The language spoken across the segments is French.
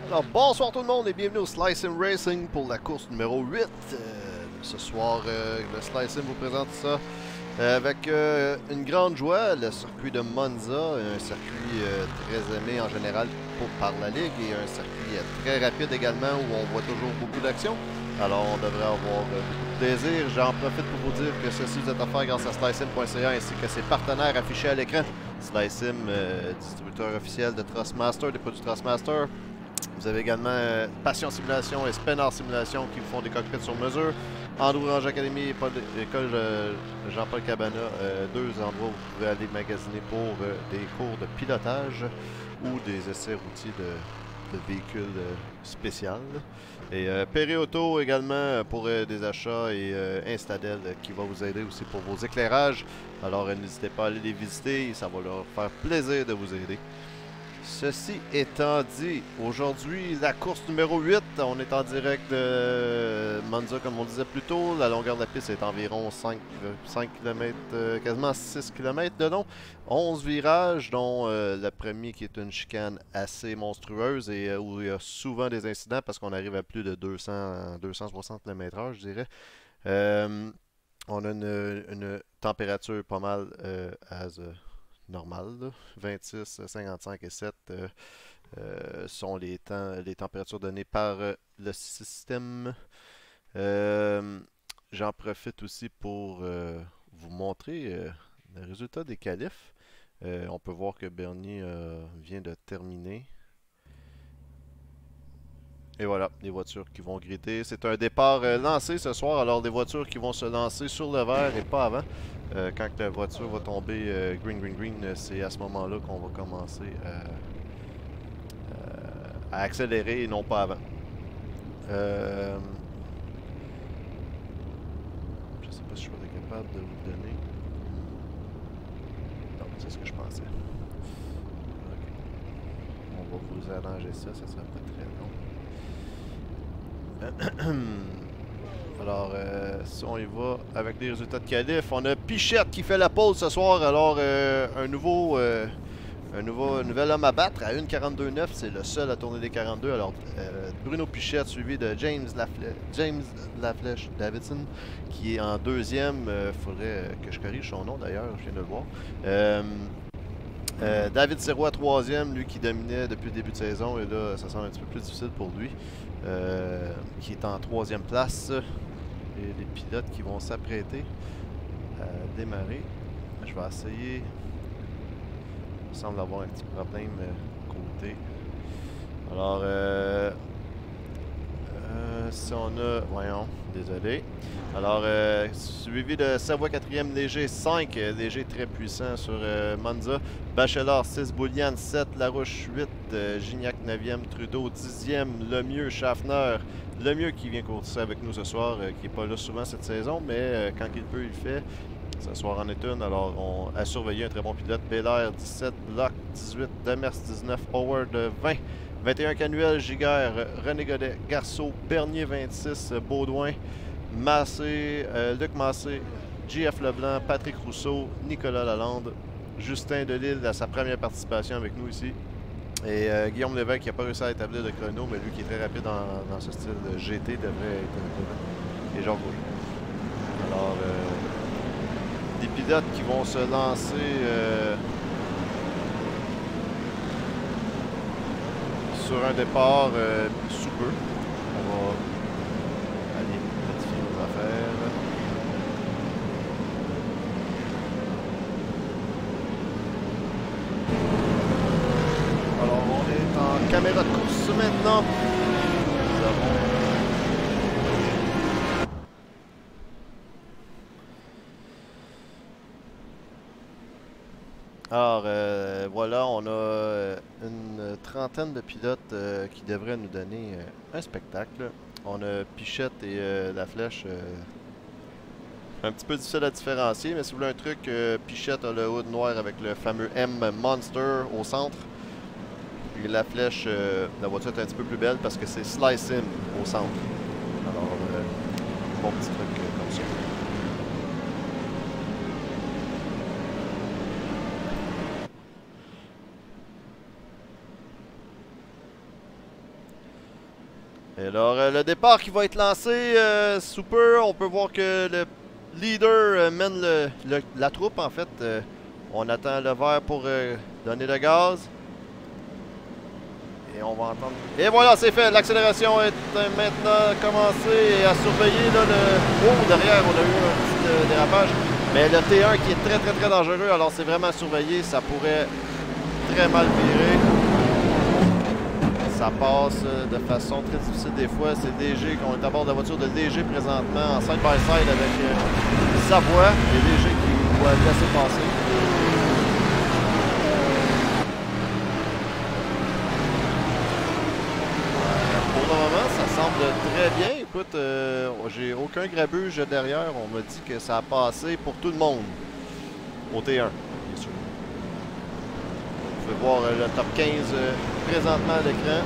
Alors, bonsoir tout le monde et bienvenue au Slice Sim Racing pour la course numéro 8. Ce soir, le Slice Sim vous présente ça avec une grande joie, le circuit de Monza, un circuit très aimé en général par la Ligue et un circuit très rapide également où on voit toujours beaucoup d'action. Alors on devrait avoir beaucoup de plaisir. J'en profite pour vous dire que ceci vous est offert grâce à SliceSim.ca ainsi que ses partenaires affichés à l'écran. SliceSim, distributeur officiel de Thrustmaster, des produits Thrustmaster. Vous avez également Passion Simulation et Spinner Simulation qui vous font des cockpits sur mesure. Andrew Range Academy et école Jean-Paul Cabana, deux endroits où vous pouvez aller magasiner pour des cours de pilotage ou des essais routiers de véhicules spéciaux. Et Perry Auto également pour des achats et Instadel qui va vous aider aussi pour vos éclairages. Alors n'hésitez pas à aller les visiter, ça va leur faire plaisir de vous aider. Ceci étant dit, aujourd'hui, la course numéro 8, on est en direct de Monza comme on disait plus tôt. La longueur de la piste est environ 5 km, quasiment 6 km de long. 11 virages, dont le premier qui est une chicane assez monstrueuse et où il y a souvent des incidents parce qu'on arrive à plus de 260 km/h, je dirais. On a une température pas mal normal, là. 26, 55 et 7 sont les températures données par le système. J'en profite aussi pour vous montrer le résultat des qualifs. On peut voir que Bernier vient de terminer. Et voilà, les voitures qui vont grider. C'est un départ lancé ce soir, alors des voitures qui vont se lancer sur le vert et pas avant. Quand la voiture va tomber green, c'est à ce moment-là qu'on va commencer à accélérer et non pas avant. Je sais pas si je serais capable de vous le donner. Non, c'est ce que je pensais. Ok. On va vous arranger ça sera pas très long. Alors, si on y va avec les résultats de qualif, on a Pichette qui fait la pole ce soir. Alors, un nouvel homme à battre à 1,42,9. C'est le seul à tourner des 42. Alors, Bruno Pichette suivi de James Laflèche Davidson qui est en deuxième. Il faudrait que je corrige son nom d'ailleurs, je viens de le voir. David Sirois troisième, lui qui dominait depuis le début de saison. Et là, ça semble un petit peu plus difficile pour lui. Qui est en troisième place. Et les pilotes qui vont s'apprêter à démarrer. Je vais essayer. Il semble avoir un petit problème côté. Alors, si on a... Voyons, désolé. Alors, suivi de Savoie 4e, Léger 5, Léger très puissant sur Monza. Bachelor 6, Boulian 7, Larouche 8, Gignac 9e, Trudeau 10e, Lemieux, Schaffner. Lemieux qui vient courser avec nous ce soir, qui n'est pas là souvent cette saison, mais quand il peut, il fait. Ce soir en est une, alors on a surveillé un très bon pilote. Belair 17, Bloch 18, Demers 19, Howard 20. 21 Canuel, Giguère, René Godet, Garceau, Bernier 26, Baudouin, Massé, Luc Massé, JF Leblanc, Patrick Rousseau, Nicolas Lalande, Justin Delisle à sa première participation avec nous ici. Et Guillaume Lévesque qui n'a pas réussi à établir de chrono, mais lui qui est très rapide dans ce style de GT devrait être devant. Et Jean Gauche. Alors, des pilotes qui vont se lancer sur un départ sous peu. On va aller modifier nos affaires. Alors on est en caméra de course maintenant. Nous avons... Alors, voilà, on a une trentaine de pilotes qui devraient nous donner un spectacle. On a Pichette et Laflèche. Un petit peu difficile à différencier, mais si vous voulez un truc, Pichette a le hood noir avec le fameux M Monster au centre. Et Laflèche, la voiture est un petit peu plus belle parce que c'est Slice Sim au centre. Alors, bon petit truc comme ça. Et alors, le départ qui va être lancé sous peu. On peut voir que le leader mène la troupe, en fait. On attend le vert pour donner le gaz. Et on va entendre... Et voilà, c'est fait. L'accélération est maintenant commencée et à surveiller là, le... Oh, derrière, on a eu un petit dérapage. Mais le T1 qui est très dangereux, alors c'est vraiment surveillé. Ça pourrait très mal virer. Ça passe de façon très difficile des fois. C'est DG, qu'on est à bord de la voiture de DG présentement en side-by-side avec Savoie. Et DG qui doit laisser passer. Pour le moment, ça semble très bien. Écoute, j'ai aucun grabuge derrière. On m'a dit que ça a passé pour tout le monde. Au T1, bien sûr. Vous pouvez voir le top 15 présentement à l'écran.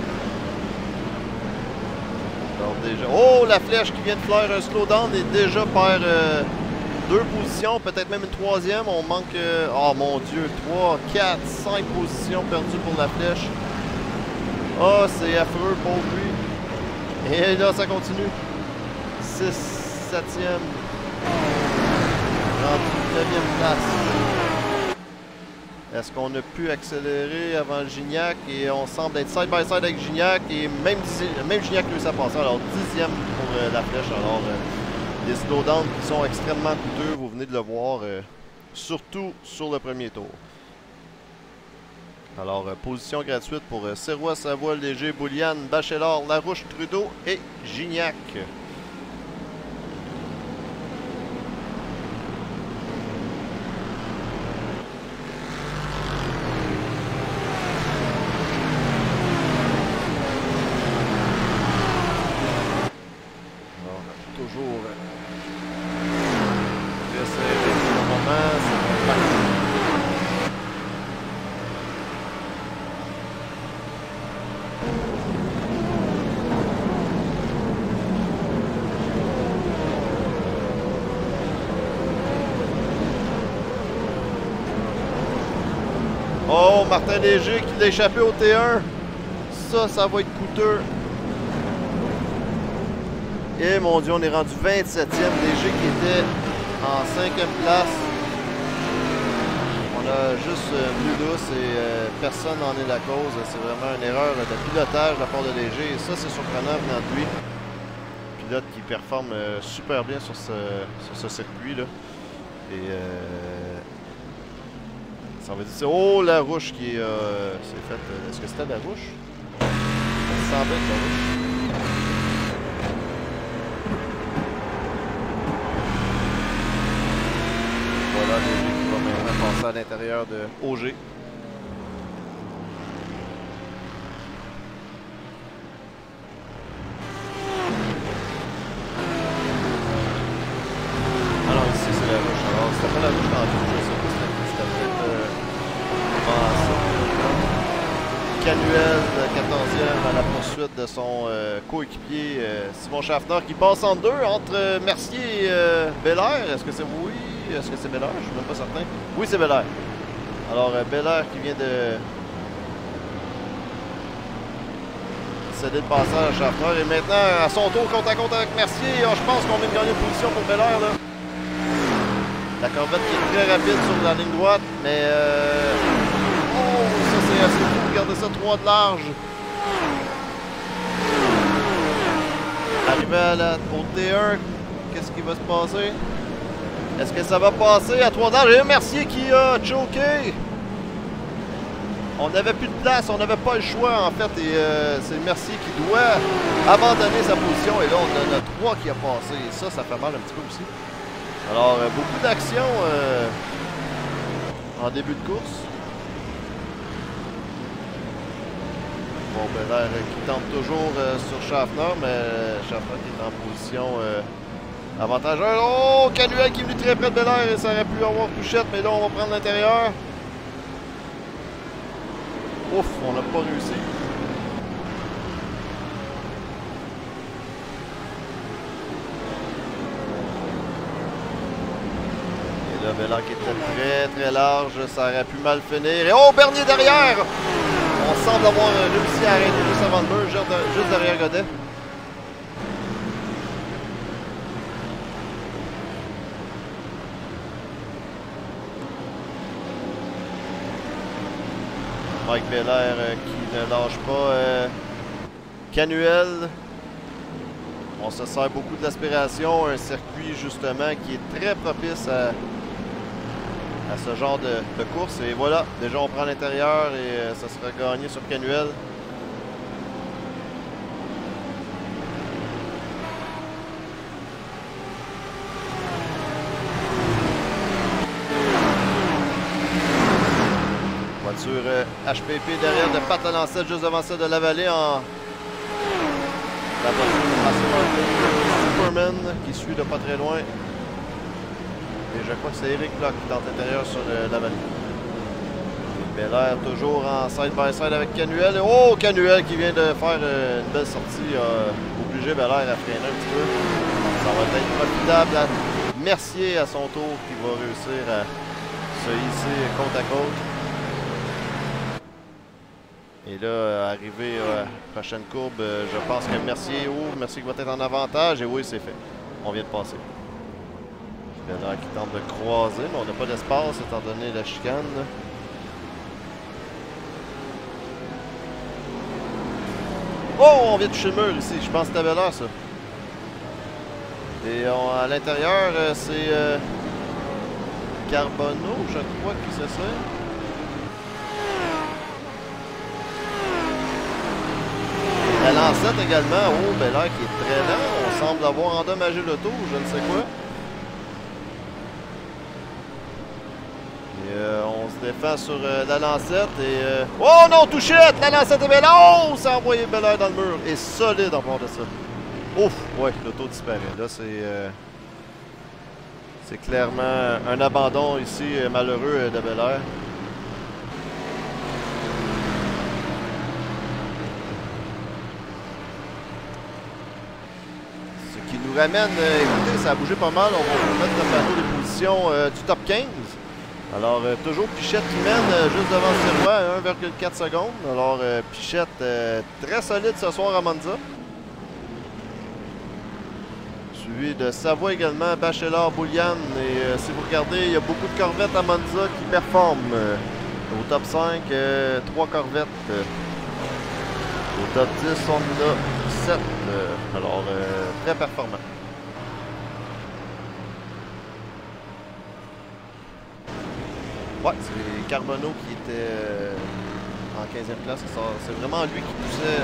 Déjà... Oh, la flèche qui vient de faire un slowdown et déjà perd 2 positions, peut-être même une troisième. On manque... oh mon Dieu, 3, 4, 5 positions perdues pour la flèche. Oh, c'est affreux pour lui. Et là, ça continue. 6, 7e. Rendu 9e place. Est-ce qu'on a pu accélérer avant le Gignac? Et on semble être side-by-side avec Gignac. Et même Gignac réussit à passer. Alors 10e pour la flèche. Alors des slowdowns qui sont extrêmement coûteux. Vous venez de le voir. Surtout sur le premier tour. Alors position gratuite pour Sirois, Savoie, Léger, Bouliane, Bachelard, Larouche, Trudeau et Gignac. Toujours très serré pour le moment. Oh, Martin Léger qui l'a échappé au T1. Ça va être coûteux. Et mon Dieu, on est rendu 27e. Léger qui était en 5e place. On a juste bleu douce et personne n'en est la cause. C'est vraiment une erreur de pilotage de la part de Léger. Et ça, c'est surprenant venant de lui. Pilote qui performe super bien sur ce circuit-là. Et ça veut dire c'est oh la rouge qui s'est faite. Est-ce que c'était la rouge? Ça semble être la rouge. Voilà Léger qui va maintenant passer à l'intérieur de Auger. Alors ici c'est la rouge. Alors c'était pas la rouge dans le jeu, je sais pas si c'était peut-être Canuel, 14e à la poursuite de son coéquipier Simon Schaffner qui passe en deux entre Mercier et Belair. Est-ce que c'est oui? Est-ce que c'est Belair? Je suis même pas certain. Oui, c'est Belair. Alors Belair qui vient de céder le passage à Schaffner et maintenant à son tour compte à compte avec Mercier. Oh, je pense qu'on vient de gagner une position pour Belair là. La Corvette qui est très rapide sur la ligne droite, mais oh, ça c'est assez fou. Regardez ça, 3 de large. Arrivé au T1, qu'est-ce qui va se passer? Est-ce que ça va passer à 3 de large? Et Mercier qui a choqué. On n'avait plus de place, on n'avait pas le choix en fait. Et c'est Mercier qui doit abandonner sa position. Et là, on en a 3 qui a passé. Et ça fait mal un petit peu aussi. Alors, beaucoup d'action en début de course. Bon, Belair qui tente toujours sur Schaffner, mais Schaffner qui est en position avantageuse. Oh, Canuel qui est venu très près de Belair et ça aurait pu avoir couchette, mais là, on va prendre l'intérieur. Ouf, on n'a pas réussi. Et là, Belair qui était très large, ça aurait pu mal finir. Et oh, Bernier derrière! On semble avoir réussi à arrêter juste avant le mur, juste derrière Godet. Mike Belair qui ne lâche pas. Canuel. On se sert beaucoup de l'aspiration. Un circuit justement qui est très propice à ce genre de course. Et voilà, déjà on prend l'intérieur et ça sera gagné sur Canuel. Voiture HPP derrière de Pat Lancette juste devant celle de la vallée en la voiture Superman qui suit de pas très loin. Et je crois que c'est Eric Bloch qui est en intérieur sur la vallée. Belair toujours en side-by-side avec Canuel. Oh, Canuel qui vient de faire une belle sortie. Obligé Belair à freiner un petit peu. Ça va être profitable à Mercier à son tour qui va réussir à se hisser côte à côte. Et là, arrivé à la prochaine courbe, je pense que Mercier ouvre. Mercier qui va être en avantage. Et oui, c'est fait. On vient de passer. Belair qui tente de croiser, mais on n'a pas d'espace étant donné la chicane. Oh, on vient de toucher le mur ici. Je pense que c'était Belair, ça. Et à l'intérieur, c'est Carbonneau, je crois qui c'est ça. La Lancette également. Oh, Belair qui est très lent. On semble avoir endommagé le tour, je ne sais quoi. On se défend sur la Lancette et... Oh non, touchette! La Lancette est belle! Oh! Ça a envoyé Belair dans le mur. Et solide en part de ça. Ouf! Ouais, l'auto disparaît. Là, c'est clairement un abandon ici malheureux de Belair. Ce qui nous ramène... écoutez, ça a bougé pas mal. On va vous mettre le panneau des positions du top 15. Alors, toujours Pichette qui mène juste devant Sirois à 1,4 secondes. Alors, Pichette très solide ce soir à Monza. Suivi de Savoie également, Bachelor, Boulian. Et si vous regardez, il y a beaucoup de corvettes à Monza qui performent. Au top 5, 3 corvettes. Au top 10, on en a 7. Alors, très performant. Ouais, c'est Carbonneau qui était en 15e place. C'est vraiment lui qui poussait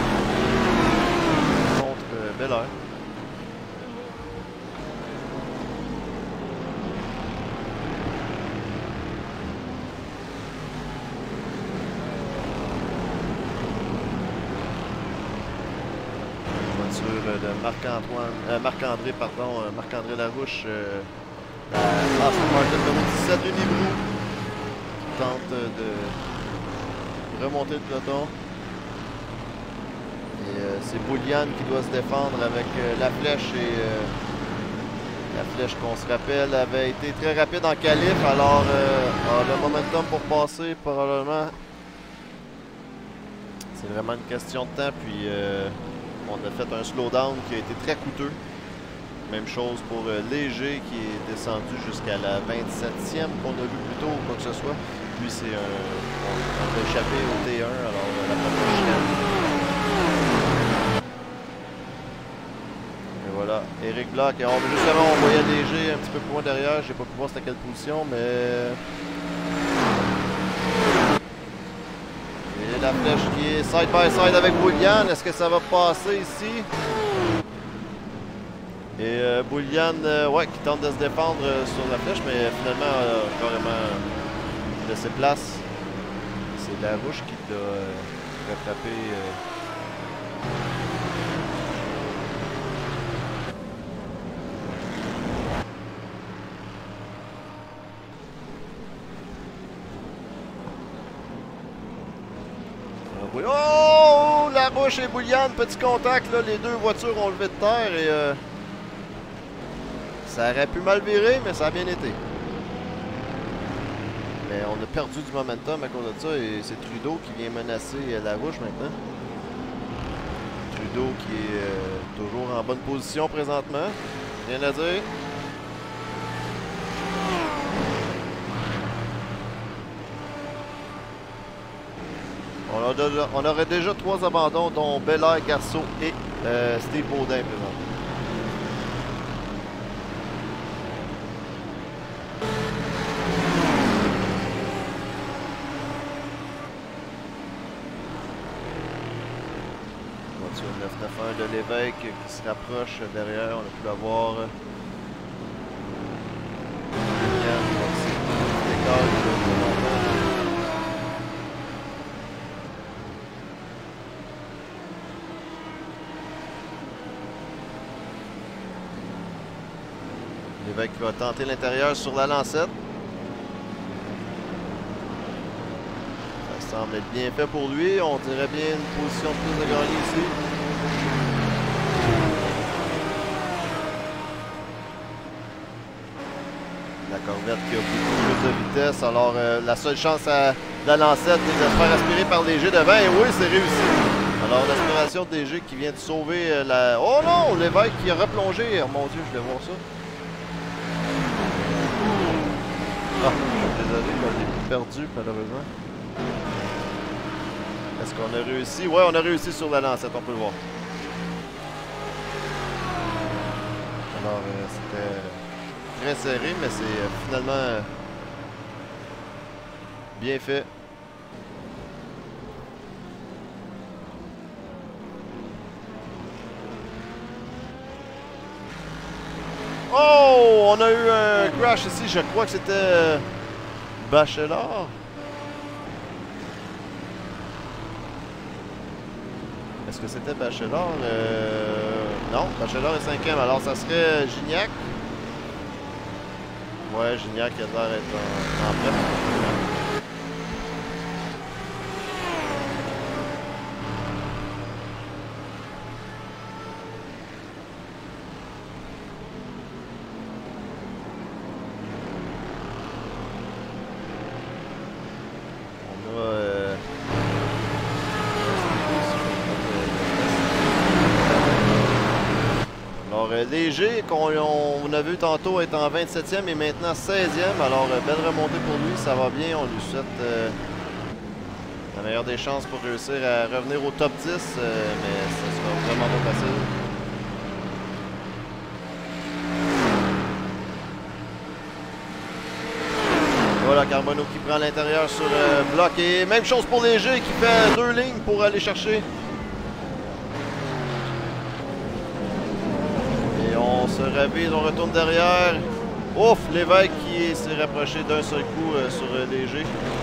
contre Belair. Voiture de Marc-André Larouche. La Aston Martin numéro 17 Unibrou. Tente de remonter le peloton. Et c'est Boulian qui doit se défendre avec la flèche. Et la flèche qu'on se rappelle avait été très rapide en qualif. Alors le momentum pour passer probablement c'est vraiment une question de temps. Puis on a fait un slowdown qui a été très coûteux. Même chose pour Léger qui est descendu jusqu'à la 27e qu'on a vu plus tôt ou quoi que ce soit. Lui, c'est on va échapper au T1, alors la première chicane. Et voilà, Eric Bloch. Et justement, on voyait Léger un petit peu plus loin derrière. J'ai pas pu voir c'était quelle position, mais... Et la flèche qui est side by side avec Boulian. Est-ce que ça va passer ici? Et Boulian, ouais, qui tente de se défendre sur la flèche, mais finalement, carrément laissé place. C'est Larouche qui l'a rattrapé. Oh! Larouche et Boulian, petit contact, là, les deux voitures ont levé de terre et... ça aurait pu mal virer, mais ça a bien été. Mais on a perdu du momentum à cause de ça et c'est Trudeau qui vient menacer Larouche maintenant. Trudeau qui est toujours en bonne position présentement. Rien à dire. On aurait déjà 3 abandons, dont Belair, Garceau et Steve Baudin présent. Voiture 991 de l'Évêque qui se rapproche derrière, on a pu la voir. L'évêque va tenter l'intérieur sur la lancette. Ça semble être bien fait pour lui. On dirait bien une position de plus de gagner ici. La Corvette qui a beaucoup plus de vitesse. Alors la seule chance à la lancette est de se faire aspirer par Léger devant. Et oui, c'est réussi. Alors l'aspiration de Léger qui vient de sauver la... Oh non! L'évêque qui a replongé. Oh mon Dieu, je vais voir ça. Ah, je suis désolé, je l'ai perdu malheureusement. Est-ce qu'on a réussi? Ouais, on a réussi sur la lancette, on peut le voir. Alors, c'était très serré, mais c'est finalement bien fait. Oh! On a eu un crash ici, je crois que c'était Bachelard. Est-ce que c'était Bachelard? Non, Bachelard est 5e, alors ça serait Gignac. Ouais, Gignac a l'air d'être en prêt. Léger, qu'on a vu tantôt être en 27e et maintenant 16e. Alors, belle remontée pour lui, ça va bien. On lui souhaite la meilleure des chances pour réussir à revenir au top 10, mais ça sera vraiment pas facile. Voilà, Carbonneau qui prend l'intérieur sur bloc. Et même chose pour Léger qui fait 2 lignes pour aller chercher. On se ravise, on retourne derrière. Ouf, l'évêque qui s'est rapproché d'un seul coup sur Léger.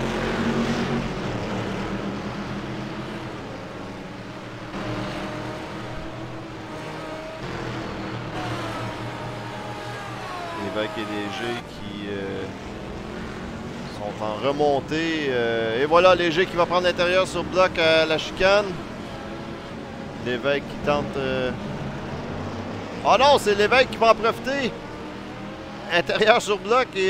L'évêque et Léger qui sont en remontée. Et voilà, Léger qui va prendre l'intérieur sur bloc à la chicane. L'évêque qui tente... Oh non, c'est l'évêque qui va en profiter. Intérieur sur bloc et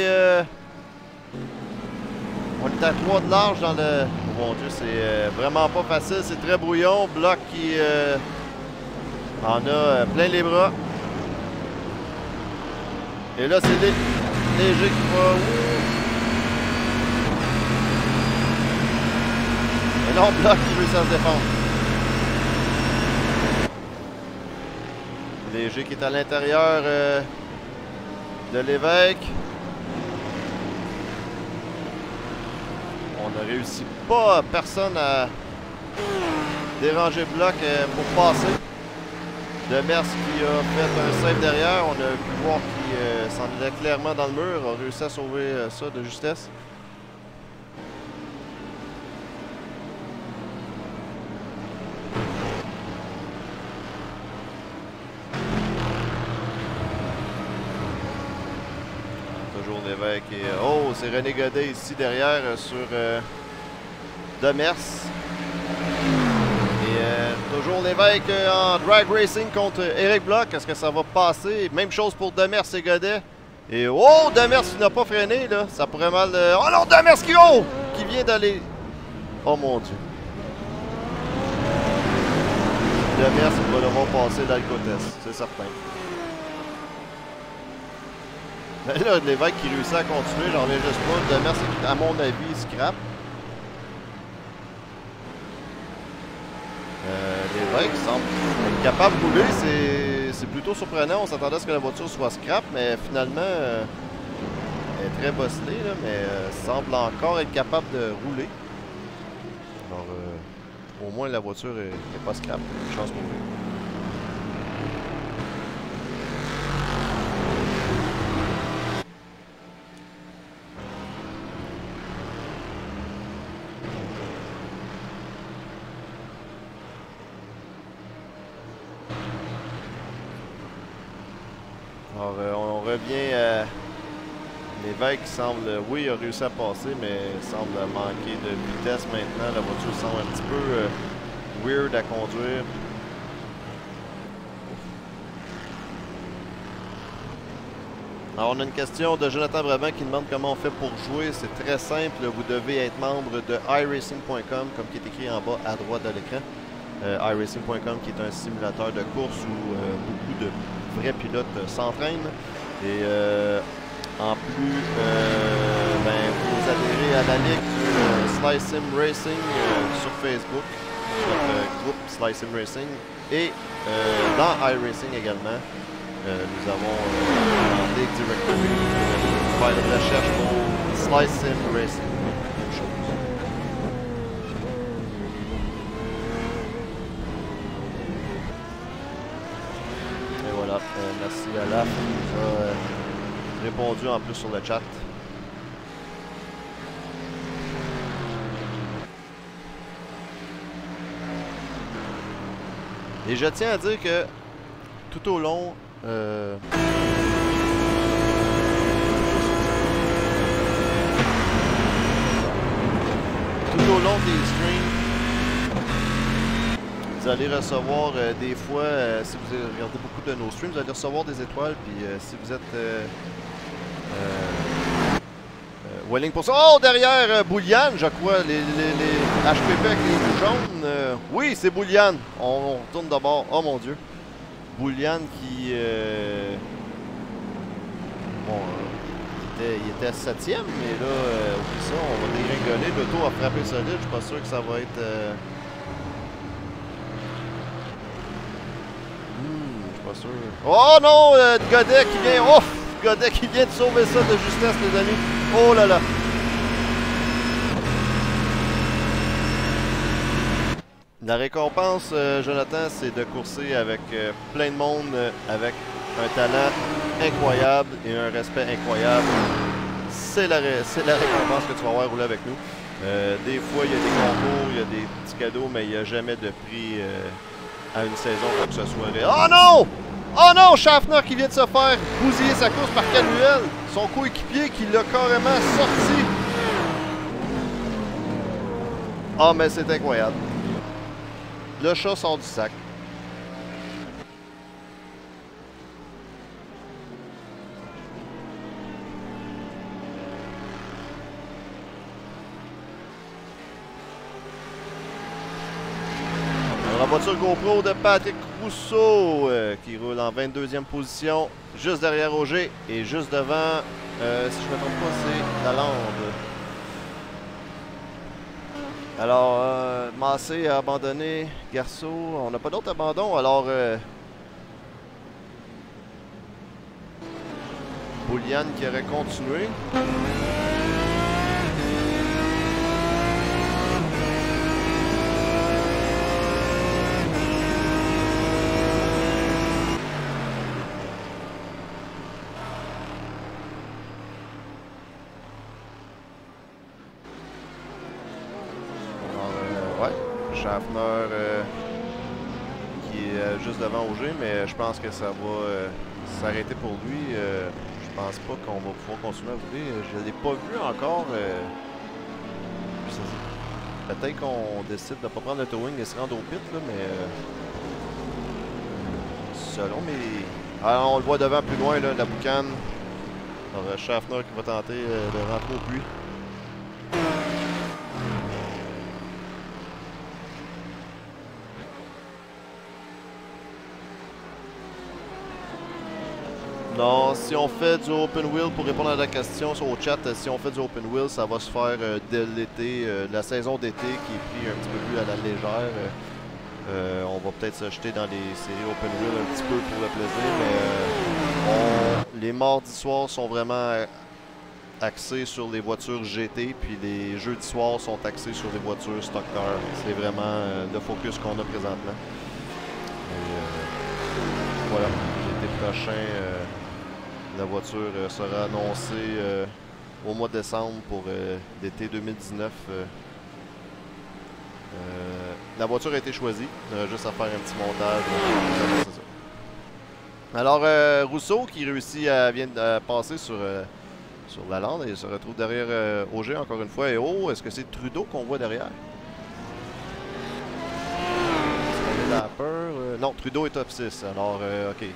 on est à 3 de large dans le... Oh mon Dieu, c'est vraiment pas facile. C'est très brouillon. Bloc qui en a plein les bras. Et là, c'est Léger qui va... Et non, bloc qui veut s'en défendre. Léger qui est à l'intérieur de l'évêque. On ne réussit pas, personne à déranger bloc pour passer. Demers qui a fait un save derrière. On a pu voir qu'il s'en allait clairement dans le mur. A réussi à sauver ça de justesse. L'évêque et... Oh, c'est René Godet ici derrière sur Demers. Et toujours l'évêque en drag racing contre Éric Bloch. Est-ce que ça va passer? Même chose pour Demers et Godet. Et oh, Demers qui n'a pas freiné là. Ça pourrait mal... Oh non, Demers qui vient d'aller... Oh mon Dieu. Demers va devoir passer dans le côté, c'est certain. Mais là, l'évêque qui réussit à continuer, j'en reviens juste pas. Demers, à mon avis, scrap. Les bikes semblent être capables de rouler. C'est plutôt surprenant. On s'attendait à ce que la voiture soit scrap, mais finalement, elle est très bosselée, là, mais semble encore être capable de rouler. Alors, au moins, la voiture est pas scrap. Une chance pour lui. Alors, on revient à l'évêque qui semble, oui, il a réussi à passer, mais semble manquer de vitesse maintenant. La voiture semble un petit peu weird à conduire. Alors, on a une question de Jonathan Brabant qui demande comment on fait pour jouer. C'est très simple. Vous devez être membre de iRacing.com, comme qui est écrit en bas à droite de l'écran. iRacing.com qui est un simulateur de course où beaucoup de vrais pilotes s'entraînent. Et en plus, vous adhérez à la ligue Slice Sim Racing sur Facebook, notre groupe Slice Sim Racing. Et dans iRacing également, nous avons en Ligue Directory pour faire une recherche pour Slice Sim Racing. Même chose. Et voilà, merci à Laf qui nous a répondu en plus sur le chat. Et je tiens à dire que tout au long des streams, vous allez recevoir des fois, si vous regardez beaucoup de nos streams, vous allez recevoir des étoiles, puis si vous êtes Welling pour ça. Oh, derrière Bouliane, je crois, les HPP avec les bouts jaunes. Oui, c'est Bouliane. On retourne d'abord. Oh mon Dieu. Bouliane qui... bon, il était 7e, mais là, oublie ça, on va dégringoler. L'auto a frappé solide, je suis pas sûr que ça va être... je suis pas sûr. Oh non, Godet qui vient... Oh! Godet qui vient de sauver ça de justesse, les amis. Oh là là. La récompense, Jonathan, c'est de courser avec plein de monde, avec un talent incroyable et un respect incroyable. C'est la récompense que tu vas avoir rouler avec nous. Des fois, il y a des concours, il y a des petits cadeaux, mais il n'y a jamais de prix à une saison pour que ce soit... Oh non! Oh non! Schaffner qui vient de se faire bousiller sa course par Caluel. Son coéquipier qui l'a carrément sorti. Ah, mais c'est incroyable. Le chat sort du sac. La voiture GoPro de Patrick Rousseau qui roule en 22e position, juste derrière Roger et juste devant, si je ne me trompe pas, c'est Lalande. Alors, Massé a abandonné, Garceau, on n'a pas d'autre abandon, alors Bouliane qui aurait continué. Schaffner qui est juste devant Auger, mais je pense que ça va s'arrêter pour lui. Je pense pas qu'on va pouvoir continuer à rouler. Je ne l'ai pas vu encore. Peut-être qu'on décide de ne pas prendre le towing et se rendre au pit, là, mais selon mes... Alors, on le voit devant plus loin, là, la boucane. Alors, Schaffner qui va tenter de rentrer au puits. Non, si on fait du open wheel, pour répondre à la question sur le chat, si on fait du open wheel, ça va se faire dès l'été, la saison d'été qui est pris un petit peu plus à la légère. On va peut-être se jeter dans les séries Open Wheel un petit peu pour le plaisir, mais les mardis soirs sont vraiment axés sur les voitures GT, puis les jeudis soirs sont axés sur les voitures Stock Car. C'est vraiment le focus qu'on a présentement. Et, voilà, l'été prochain, la voiture sera annoncée au mois de décembre pour l'été 2019. La voiture a été choisie. Il y aura juste à faire un petit montage. Alors, Rousseau qui réussit vient de passer sur la lande et se retrouve derrière Auger encore une fois. Et oh, est-ce que c'est Trudeau qu'on voit derrière? Est-ce qu'on est la peur? Non, Trudeau est top 6. Alors, OK.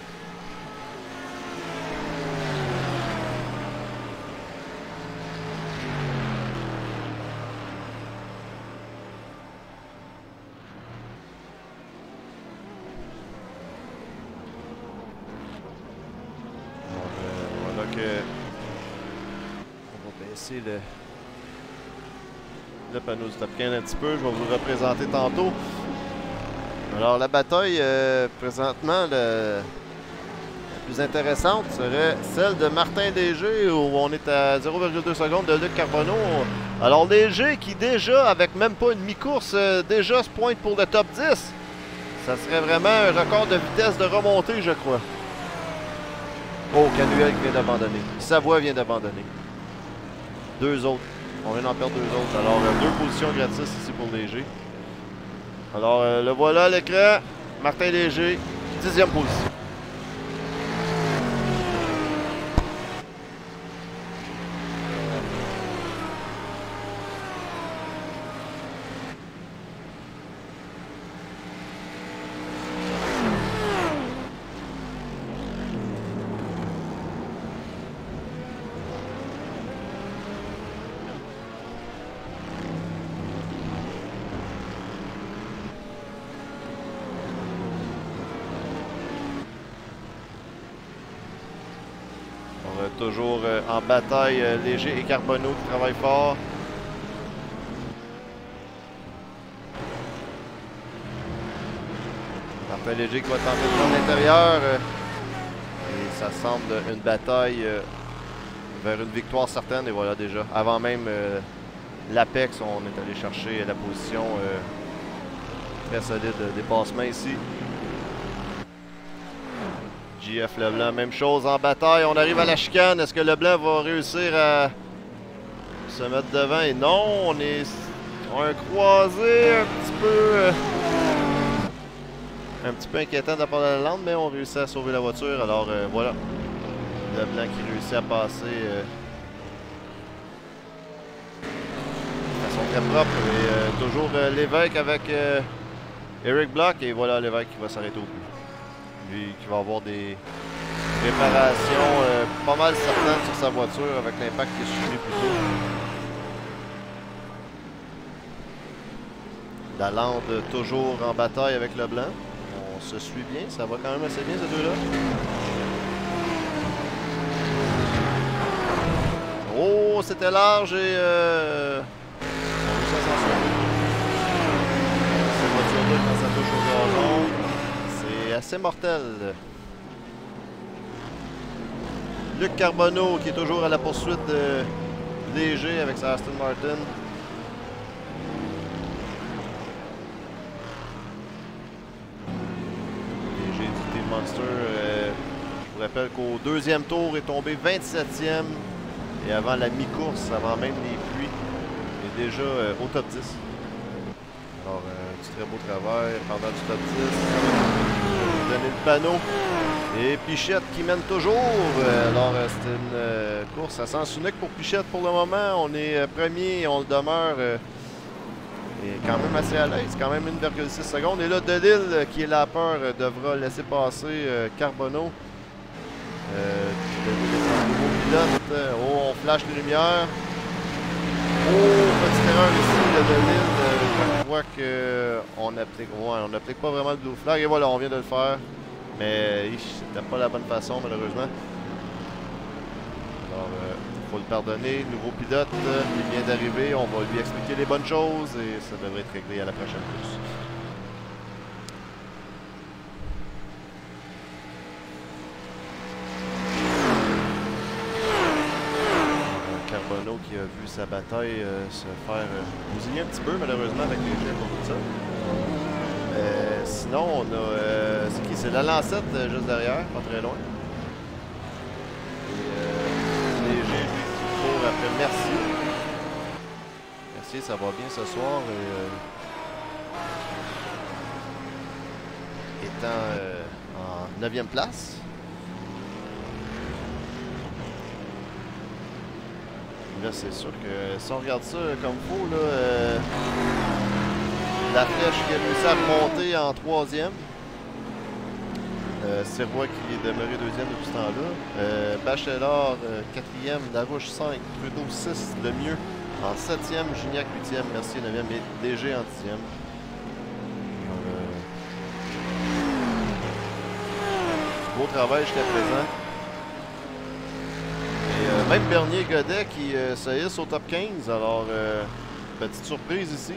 Le panneau du Top 15 un petit peu, je vais vous le représenter tantôt. Alors la bataille présentement la plus intéressante serait celle de Martin Léger où on est à 0,2 secondes de Luc Carbonneau. Alors Léger qui déjà avec même pas une mi-course déjà se pointe pour le top 10. Ça serait vraiment un record de vitesse de remontée je crois. Oh, Canuel qui vient d'abandonner. Savoie vient d'abandonner. Deux autres. On vient d'en perdre deux autres. Alors, deux positions gratis ici pour Léger. Alors, le voilà à l'écran. Martin Léger, 10e position. Toujours en bataille, Léger et Carbonneau qui travaillent fort. Martin Léger qui va tenter de prendre l'intérieur. Et ça semble une bataille vers une victoire certaine. Et voilà déjà, avant même l'Apex, on est allé chercher la position très solide de dépassement ici. JF Leblanc, même chose en bataille. On arrive à la chicane. Est-ce que Leblanc va réussir à se mettre devant? Et non, on est un croisé un petit peu inquiétant de la part de la lande, mais on réussit à sauver la voiture. Alors voilà, Leblanc qui réussit à passer de façon très propre. Et toujours Lévesque avec Eric Bloch. Et voilà Lévesque qui va s'arrêter au bout. Lui qui va avoir des réparations pas mal certaines sur sa voiture avec l'impact qui est subi plus tôt. Lalande toujours en bataille avec Leblanc. On se suit bien, ça va quand même assez bien ces deux-là. Oh, c'était large et on réussit à s'en sortir. Cette voiture-là, quand ça touche au gazon, assez mortel. Luc Carbonneau qui est toujours à la poursuite de Léger avec sa Aston Martin. Léger du Team Monster. Je vous rappelle qu'au deuxième tour est tombé 27e. Et avant la mi-course, avant même les pluies, il est déjà au top 10. Alors, du très beau travail pendant du top 10. Donner le panneau. Et Pichette qui mène toujours. Alors, c'est une course à sens unique pour Pichette pour le moment. On est premier et on le demeure. Et quand même assez à l'aise. Quand même 1,6 secondes. Et là, Delille, qui est la peur, devra laisser passer Carbonneau. Delille est un nouveau pilote. Oh, on flash les lumières. Oh, petite erreur ici de Delille. Je crois qu'on n'applique pas vraiment le blue flag. Et voilà, on vient de le faire. Mais c'était pas la bonne façon, malheureusement. Alors, il faut le pardonner. Nouveau pilote, il vient d'arriver. On va lui expliquer les bonnes choses et ça devrait être réglé à la prochaine course. qui a vu sa bataille se faire bousiller un petit peu, malheureusement, avec les jets pour tout ça. Sinon, on a... c'est qui? C'est la Lancette juste derrière, pas très loin. Et léger, lui, qui court après Mercier. Mercier, ça va bien ce soir. Étant en 9e place. Là, c'est sûr que si on regarde ça comme il faut, là, la flèche qui a réussi à remonter en 3e. Sirois qui est demeuré 2e depuis ce temps-là. Bachelard 4e, Larouche 5, Trudeau 6, le mieux en 7e, Gignac 8e, Mercier 9e et DG en 10e. Beau travail jusqu'à présent. Et même Bernier-Godet qui se hisse au top 15. Alors, petite surprise ici.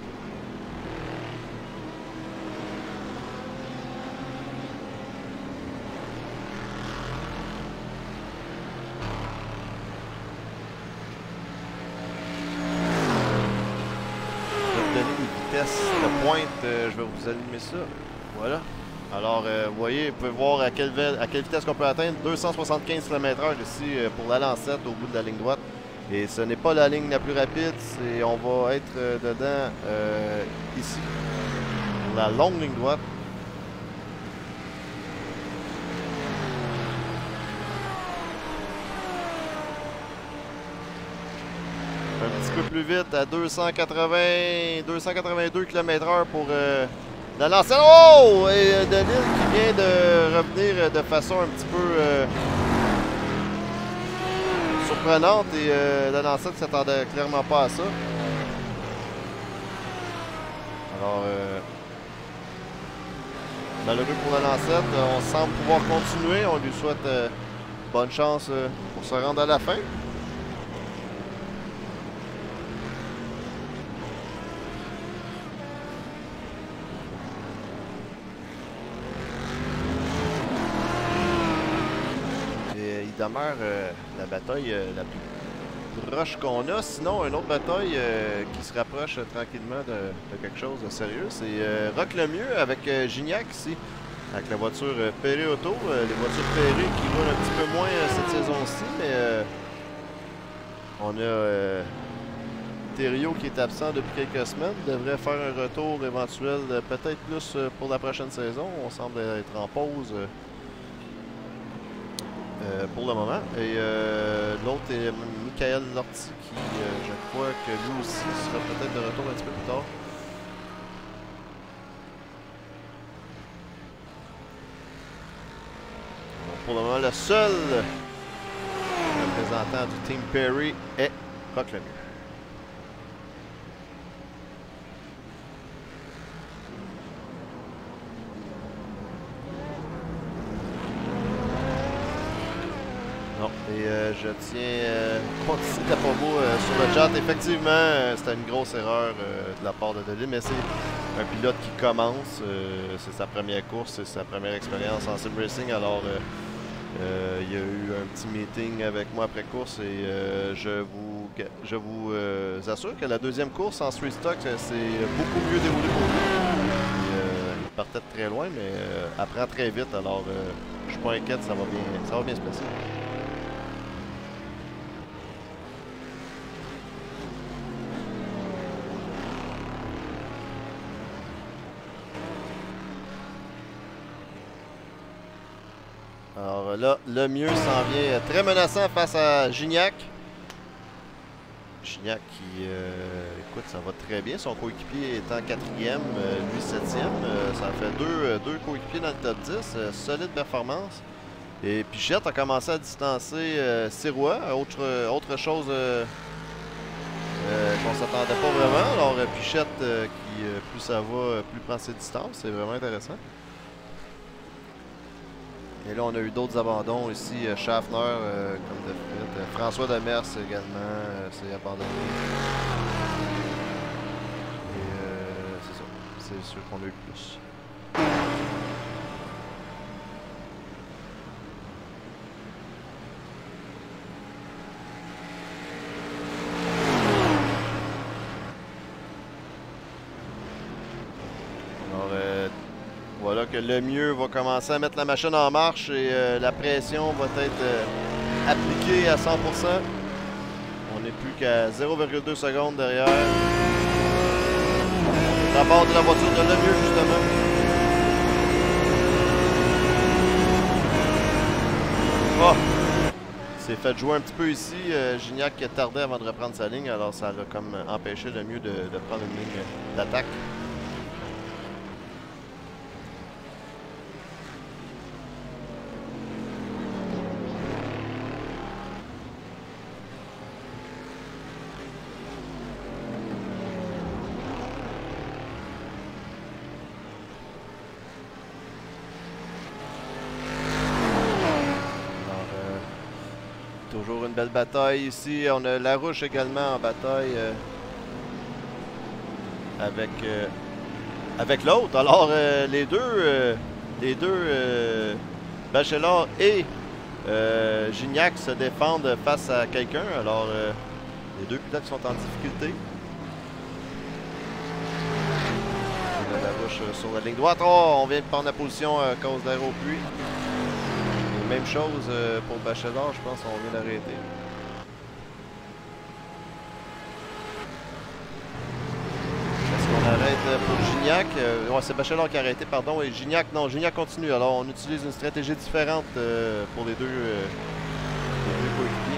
Je vais vous donner une vitesse de pointe. Je vais vous allumer ça. Voilà. Alors, vous voyez, vous pouvez voir à quelle vitesse qu'on peut atteindre. 275 km/h ici pour la Lancette au bout de la ligne droite. Et ce n'est pas la ligne la plus rapide. On va être dedans ici. Pour la longue ligne droite. Un petit peu plus vite à 282 km/h pour... la Lancette. Oh! Et Delisle qui vient de revenir de façon un petit peu surprenante. Et la Lancette ne s'attendait clairement pas à ça. Alors, malheureux pour la Lancette. On semble pouvoir continuer. On lui souhaite bonne chance pour se rendre à la fin. Demeure la bataille la plus proche qu'on a. Sinon, une autre bataille qui se rapproche tranquillement de quelque chose de sérieux, c'est Rock le mieux avec Gignac ici, avec la voiture Perry Auto. Les voitures Perry qui roulent un petit peu moins cette saison-ci, mais on a Thériault qui est absent depuis quelques semaines, devrait faire un retour éventuel peut-être plus pour la prochaine saison. On semble être en pause. Pour le moment. Et l'autre est Michael Lortie qui, je crois que lui aussi sera peut-être de retour un petit peu plus tard. Donc, pour le moment, le seul représentant du Team Perry est Rock le mieux. Et je tiens pas ici pas beau sur le chat. Effectivement, c'était une grosse erreur de la part de Delisle, mais c'est un pilote qui commence. C'est sa première course, c'est sa première expérience en sim racing. Alors, il y a eu un petit meeting avec moi après course et je vous assure que la deuxième course en street stock, c'est beaucoup mieux déroulé pour lui. Il partait de très loin, mais apprend très vite. Alors, je suis pas inquiète, ça va bien se passer. Alors là, le mieux s'en vient très menaçant face à Gignac. Gignac qui, écoute, ça va très bien. Son coéquipier est en 4e, lui 7e. Ça fait deux coéquipiers dans le top 10. Solide performance. Et Pichette a commencé à distancer Sirois. Autre chose qu'on s'attendait pas vraiment. Alors Pichette, qui plus ça va, plus prend ses distances. C'est vraiment intéressant. Et là, on a eu d'autres abandons ici. Schaffner, comme de fait. François Demers également s'est abandonné. Et c'est ça. C'est sûr qu'on a eu plus. Alors, voilà que le mieux va commencer à mettre la machine en marche et la pression va être appliquée à 100%. On n'est plus qu'à 0,2 secondes derrière. On est à bord de la voiture de le mieux, justement. Oh! Il s'est fait jouer un petit peu ici. Gignac qui a tardé avant de reprendre sa ligne, alors ça a comme empêché le mieux de prendre une ligne d'attaque. Toujours une belle bataille ici. On a Larouche également en bataille avec l'autre. Alors, les deux Bachelard et Gignac se défendent face à quelqu'un. Alors, les deux pilotes sont en difficulté. Larouche sur la ligne droite. Oh, on vient de prendre la position à cause d'air au puits. Même chose pour Bachelard, je pense qu'on vient d'arrêter. Est-ce qu'on arrête pour Gignac? Ouais, c'est Bachelard qui a arrêté, pardon. Et Gignac, non, Gignac continue. Alors, on utilise une stratégie différente pour les deux coéquipiers.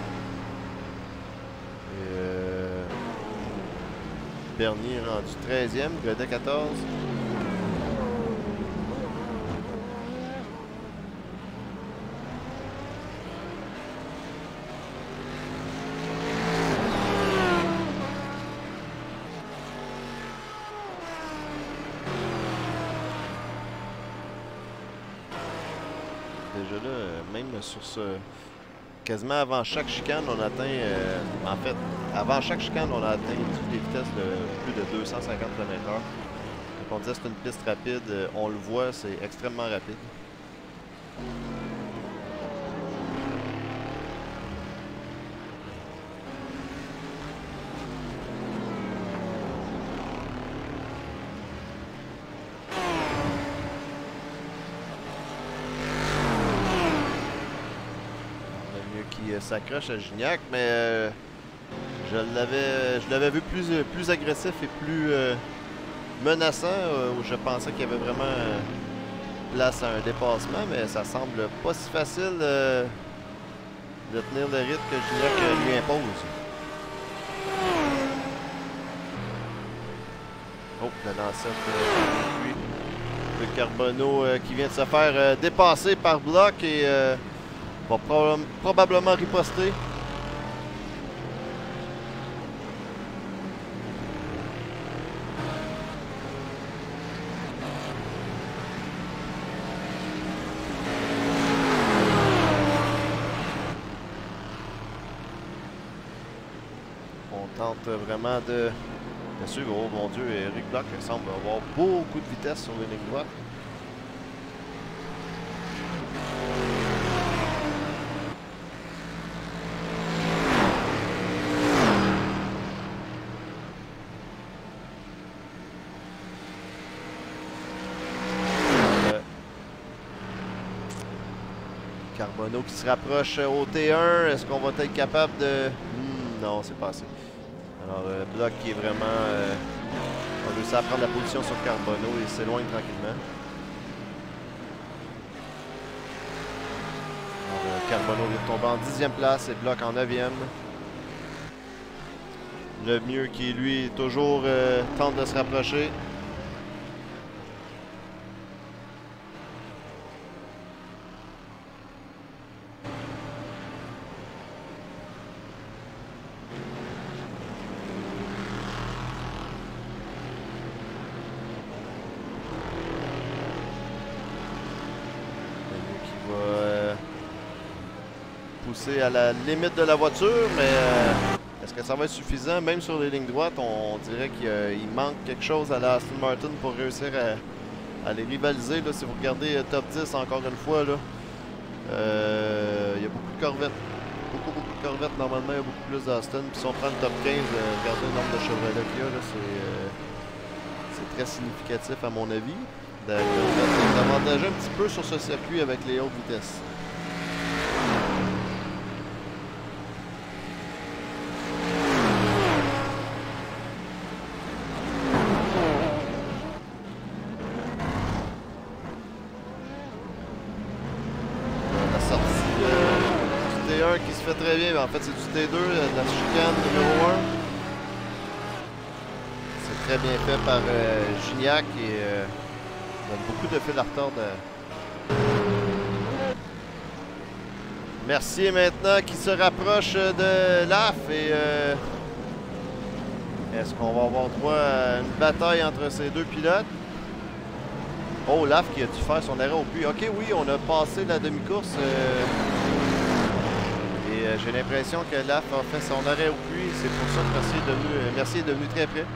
Bernier rendu 13e, Godet 14. Déjà là, même sur ce... Quasiment avant chaque chicane, on atteint... en fait, avant chaque chicane, on a atteint des vitesses de plus de 250 km/h. Donc on disait que c'est une piste rapide. On le voit, c'est extrêmement rapide. S'accroche à Gignac, mais je l'avais vu plus agressif et plus menaçant, où je pensais qu'il y avait vraiment place à un dépassement, mais ça semble pas si facile de tenir le rythme que Gignac lui impose. Oh, la lancette de Carbonneau qui vient de se faire dépasser par Bloch et va probablement riposter. On tente vraiment de suivre. Oh mon Dieu, Eric Bloch semble avoir beaucoup de vitesse sur les lignes droites. Carbonneau qui se rapproche au T1. Est-ce qu'on va être capable de... non, c'est pas assez. Alors, Bloch qui est vraiment... on réussit à prendre la position sur Carbonneau et s'éloigne tranquillement. Alors, Carbonneau vient de tomber en 10e place et Bloch en 9e. Le mieux qui, lui, toujours tente de se rapprocher. À la limite de la voiture, mais est-ce que ça va être suffisant? Même sur les lignes droites, on dirait qu'il manque quelque chose à la Aston Martin pour réussir à les rivaliser. Là, si vous regardez top 10 encore une fois, là, il y a beaucoup de Corvettes. Beaucoup de Corvettes. Normalement, il y a beaucoup plus d'Aston. Puis si on prend le top 15, regardez le nombre de Chevrolet qu'il y a, c'est très significatif à mon avis. D'avantager un petit peu sur ce circuit avec les hautes vitesses. La sortie du T1 qui se fait très bien, mais en fait c'est du T2, la chicane numéro 1. C'est très bien fait par Gignac et donne beaucoup de fil à retordre. Mercier maintenant qui se rapproche de Laf et est-ce qu'on va avoir droit à une bataille entre ces deux pilotes? Oh, Laf qui a dû faire son arrêt au puits. Ok, oui, on a passé la demi-course et j'ai l'impression que Laf a fait son arrêt au puits. C'est pour ça que Mercier est devenu très près.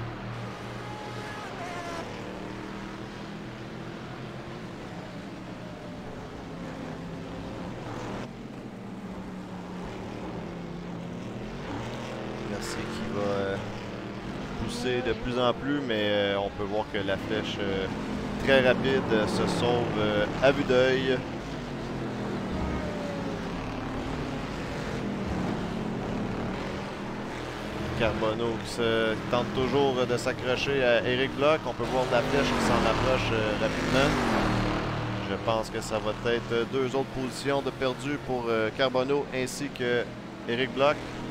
Mercier qui va pousser de plus en plus, mais on peut voir que la flèche très rapide se sauve à vue d'œil. Carbonneau qui tente toujours de s'accrocher à Éric Bloch. On peut voir la flèche qui s'en approche rapidement. Je pense que ça va être deux autres positions de perdu pour Carbonneau ainsi que Éric Bloch.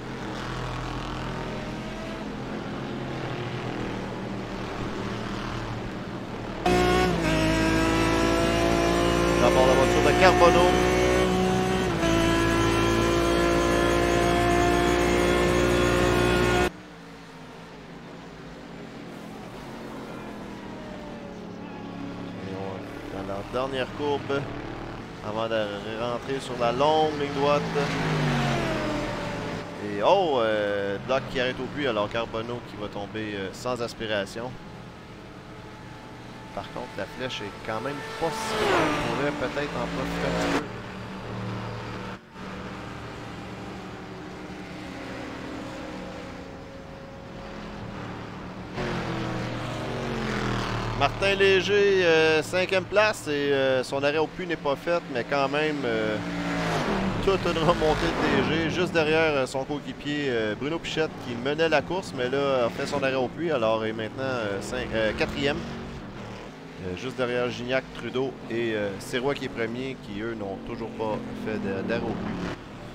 D'abord la voiture de Carbonneau. Dernière courbe avant de rentrer sur la longue ligne droite. Et oh, Bloch qui arrête au puits, alors Carbonneau qui va tomber sans aspiration. Par contre, la flèche est quand même pas si grande. On pourrait peut-être en profiter un petit peu. Martin Léger, 5e place et son arrêt au puits n'est pas fait, mais quand même toute une remontée de Léger. Juste derrière son coéquipier Bruno Pichette qui menait la course, mais là a fait son arrêt au puits, alors est maintenant 4e. Juste derrière Gignac, Trudeau et Sirois qui est premier, qui eux n'ont toujours pas fait d'arrêt au puits.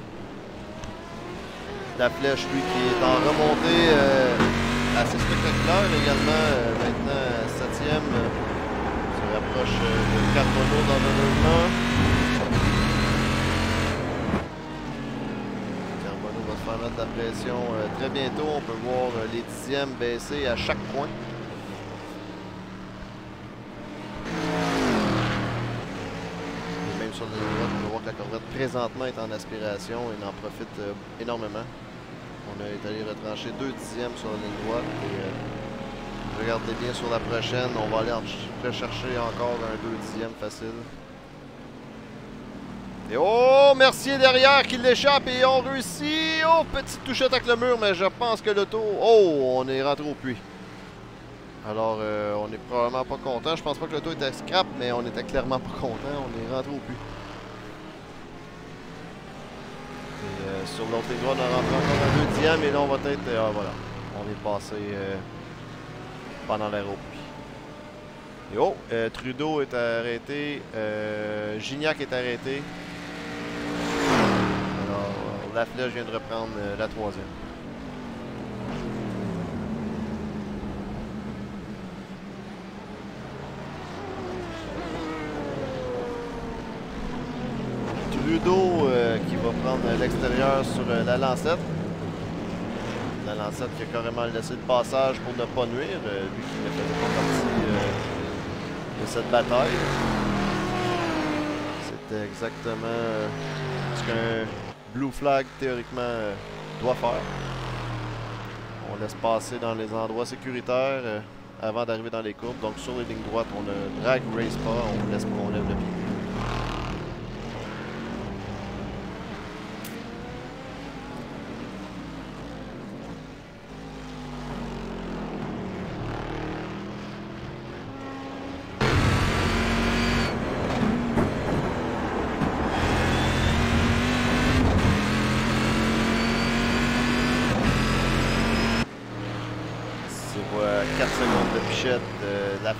La flèche, lui, qui est en remontée assez spectaculaire également, maintenant 7e, se rapproche de Carbonneau dans le mouvement. Carbonneau va se faire mettre la pression très bientôt. On peut voir les dixièmes baisser à chaque point. Et même sur la ligne droite, on peut voir que la Corvette présentement est en aspiration et en profite énormément. On est allé retrancher 2 dixièmes sur la ligne droite et regardez bien sur la prochaine, on va aller rechercher encore un 2 dixièmes facile. Et oh, Mercier derrière qui l'échappe et on réussit. Oh, petite touchette avec le mur, mais je pense que l'auto... Oh, on est rentré au puits. Alors, on n'est probablement pas content. Je pense pas que l'auto était scrap, mais on était clairement pas content. On est rentré au puits. Et sur l'autre ligne droite, on a rentré encore un 2 dixième et là, on va être... voilà, on est passé pendant l'arrêt au puits. Et oh, Trudeau est arrêté. Gignac est arrêté. Alors, la flèche vient de reprendre la 3e. Trudeau qui va prendre l'extérieur sur la lancette. La lancette qui a carrément laissé le passage pour ne pas nuire, lui qui ne faisait pas partie de cette bataille. C'était exactement ce qu'un blue flag théoriquement doit faire. On laisse passer dans les endroits sécuritaires avant d'arriver dans les courbes. Donc sur les lignes droites, on ne drag race pas, on lève le pied.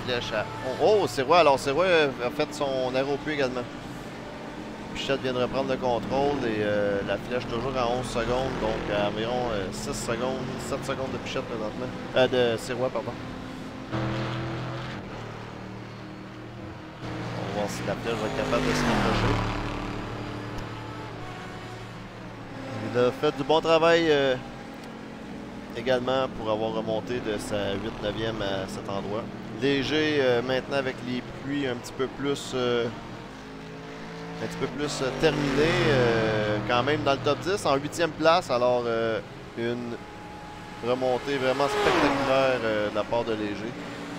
flèche à... Oh, Sirois. Alors, Sirois a fait son aéropue également. Pichette vient de reprendre le contrôle et la flèche toujours à 11 secondes, donc à environ 6 secondes, 7 secondes de Pichette présentement. De Sirois, pardon. On va voir si la flèche va être capable de se rapprocher. Il a fait du bon travail également pour avoir remonté de sa 8-9e à cet endroit. Léger maintenant avec les pluies un petit peu plus terminé, quand même dans le top 10, en 8e place. Alors, une remontée vraiment spectaculaire de la part de Léger.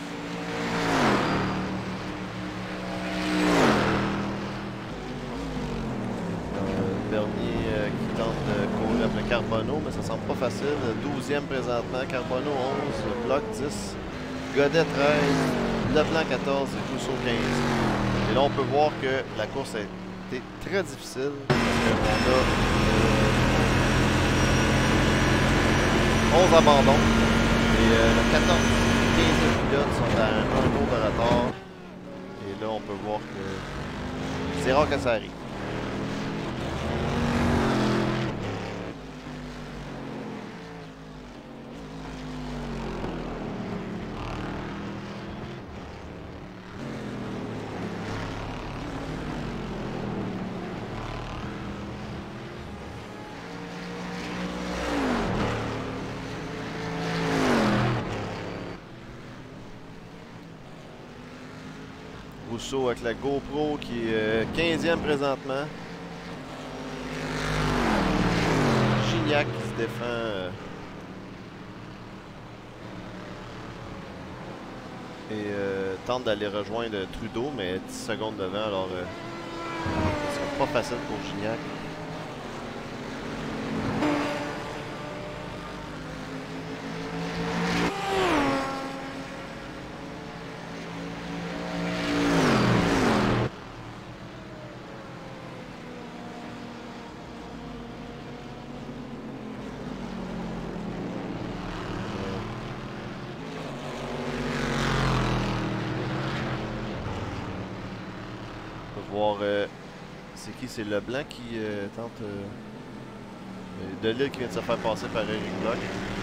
Bernier qui tente de courir après Carbonneau, mais ça semble pas facile. 12e présentement, Carbonneau 11, Bloch 10, Godet 13, Leblanc 14 et Rousseau 15. Et là, on peut voir que la course est très difficile parce qu'on a 11 abandons et le 14 et 15e pilotes sont à un tour de retard et là on peut voir que c'est rare que ça arrive. Rousseau avec la GoPro qui est 15e présentement. Gignac qui se défend et tente d'aller rejoindre Trudeau, mais 10 secondes devant, alors ce sera pas facile pour Gignac. Voir c'est qui? C'est Leblanc qui tente Delille qui vient de se faire passer par Eric Bloch.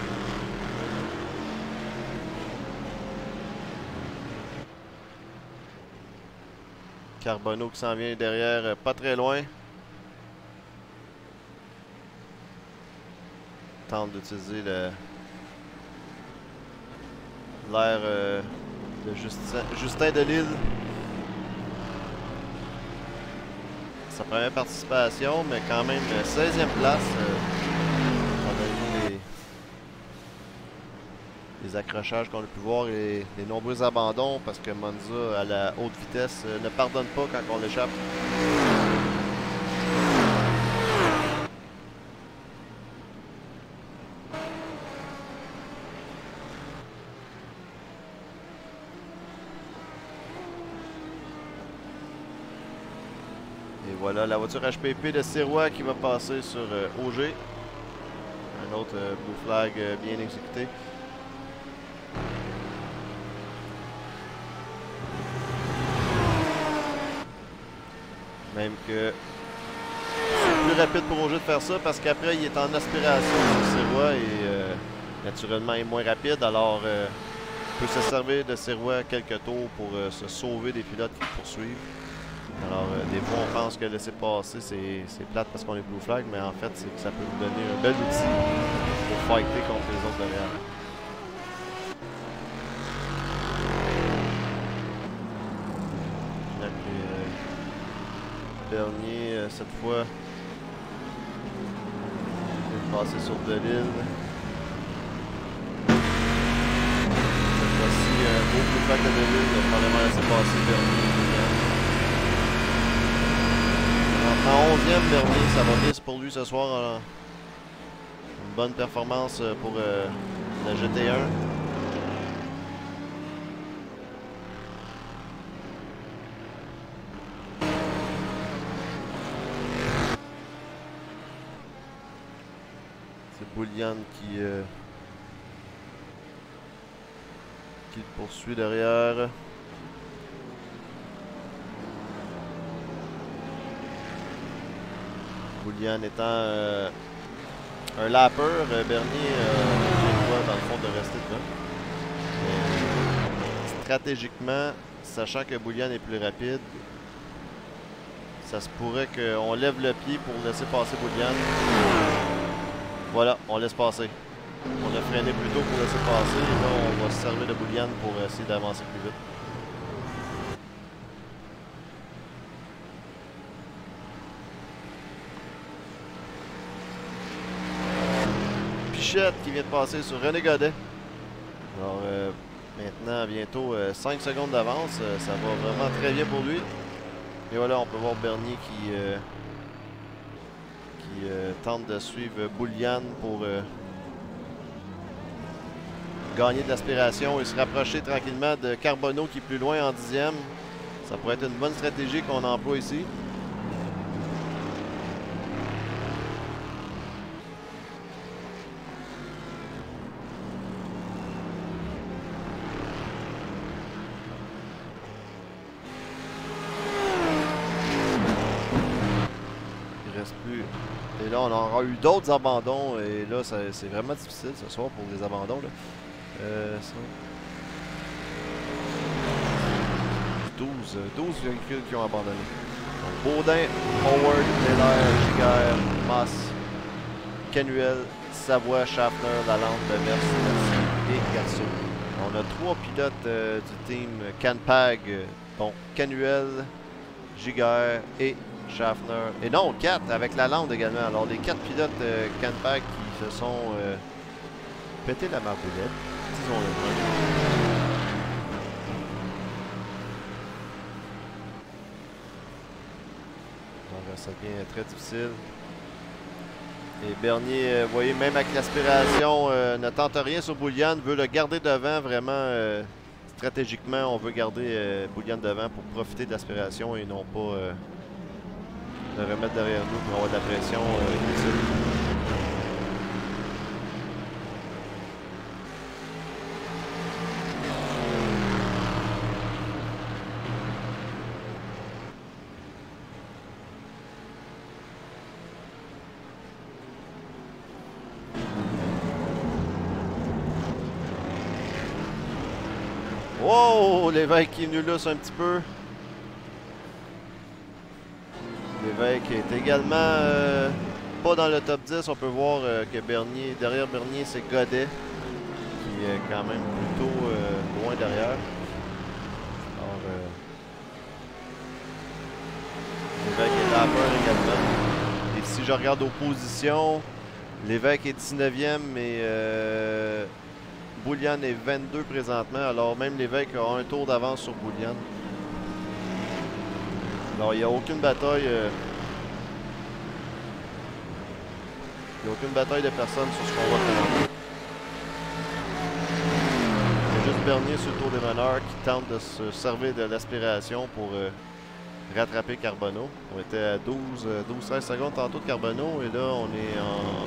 Carbonneau qui s'en vient derrière, pas très loin. Tente d'utiliser l'air de Justin Delille. Sa première participation, mais quand même 16e place. On a eu les accrochages qu'on a pu voir et les nombreux abandons parce que Monza à la haute vitesse ne pardonne pas quand on l'échappe. Et voilà la voiture HPP de Sirois qui va passer sur Auger. Un autre blue flag bien exécuté. Même que c'est plus rapide pour Auger de faire ça parce qu'après il est en aspiration sur Sirois et naturellement il est moins rapide. Alors peut se servir de Sirois quelques tours pour se sauver des pilotes qui le poursuivent. Alors, des fois, on pense que laisser passer, c'est plate parce qu'on est blue flag, mais en fait, c'est que ça peut nous donner un bel outil pour fighter contre les autres derrière. Bernier, cette fois, il est passé sur Delille. Cette fois-ci, un beau blue flag de Delille, il a probablement laissé passer Bernier. En 11e Bernier, ça va bien pour lui ce soir. Une bonne performance pour la GT1. C'est Boulian qui le poursuit derrière. Boulian étant un lapper, Bernier a le droit dans le fond de rester devant. Mais stratégiquement, sachant que Boulian est plus rapide, ça se pourrait qu'on lève le pied pour laisser passer Boulian. Voilà, on laisse passer. On a freiné plus tôt pour laisser passer et là on va se servir de Boulian pour essayer d'avancer plus vite. Pichette qui vient de passer sur René Godet. Alors maintenant bientôt 5 secondes d'avance, ça va vraiment très bien pour lui. Et voilà, on peut voir Bernier qui tente de suivre Boulian pour gagner de l'aspiration et se rapprocher tranquillement de Carbonneau qui est plus loin en 10e. Ça pourrait être une bonne stratégie qu'on emploie ici. Et là, on aura eu d'autres abandons. Et là, c'est vraiment difficile ce soir pour les abandons. Là. 12 véhicules qui ont abandonné. Donc, Baudin, Howard, Miller, Giguère, Mass, Canuel, Savoie, Schaffner, Lalande, Demers, et Garceau. On a 3 pilotes du team Canpag. Bon, Canuel, Giguère et Schaffner. Et non, 4 avec Lalande également. Alors, les 4 pilotes Canpag qui se sont pété la marboulette, disons-le. Donc, ça devient très difficile. Et Bernier, vous voyez, même avec l'aspiration, ne tente rien sur Boulian, veut le garder devant vraiment. Stratégiquement, on veut garder Boulian devant pour profiter de l'aspiration et non pas le remettre derrière nous pour avoir de la pression inutile. Wow! L'évêque qui est venu là, c'est un petit peu. L'évêque est également pas dans le top 10. On peut voir que Bernier, derrière Bernier, c'est Godet, qui est quand même plutôt loin derrière. Alors, l'évêque est là également. Et si je regarde aux positions, l'évêque est 19e, mais Boulian est 22 présentement. Alors même l'évêque a un tour d'avance sur Boulian. Alors, il n'y a aucune bataille. Il n'y a aucune bataille de personnes sur ce qu'on va faire. Il y a juste Bernier sur le tour des meneurs qui tente de se servir de l'aspiration pour rattraper Carbonneau. On était à 12-13 secondes tantôt de Carbonneau et là, on est en.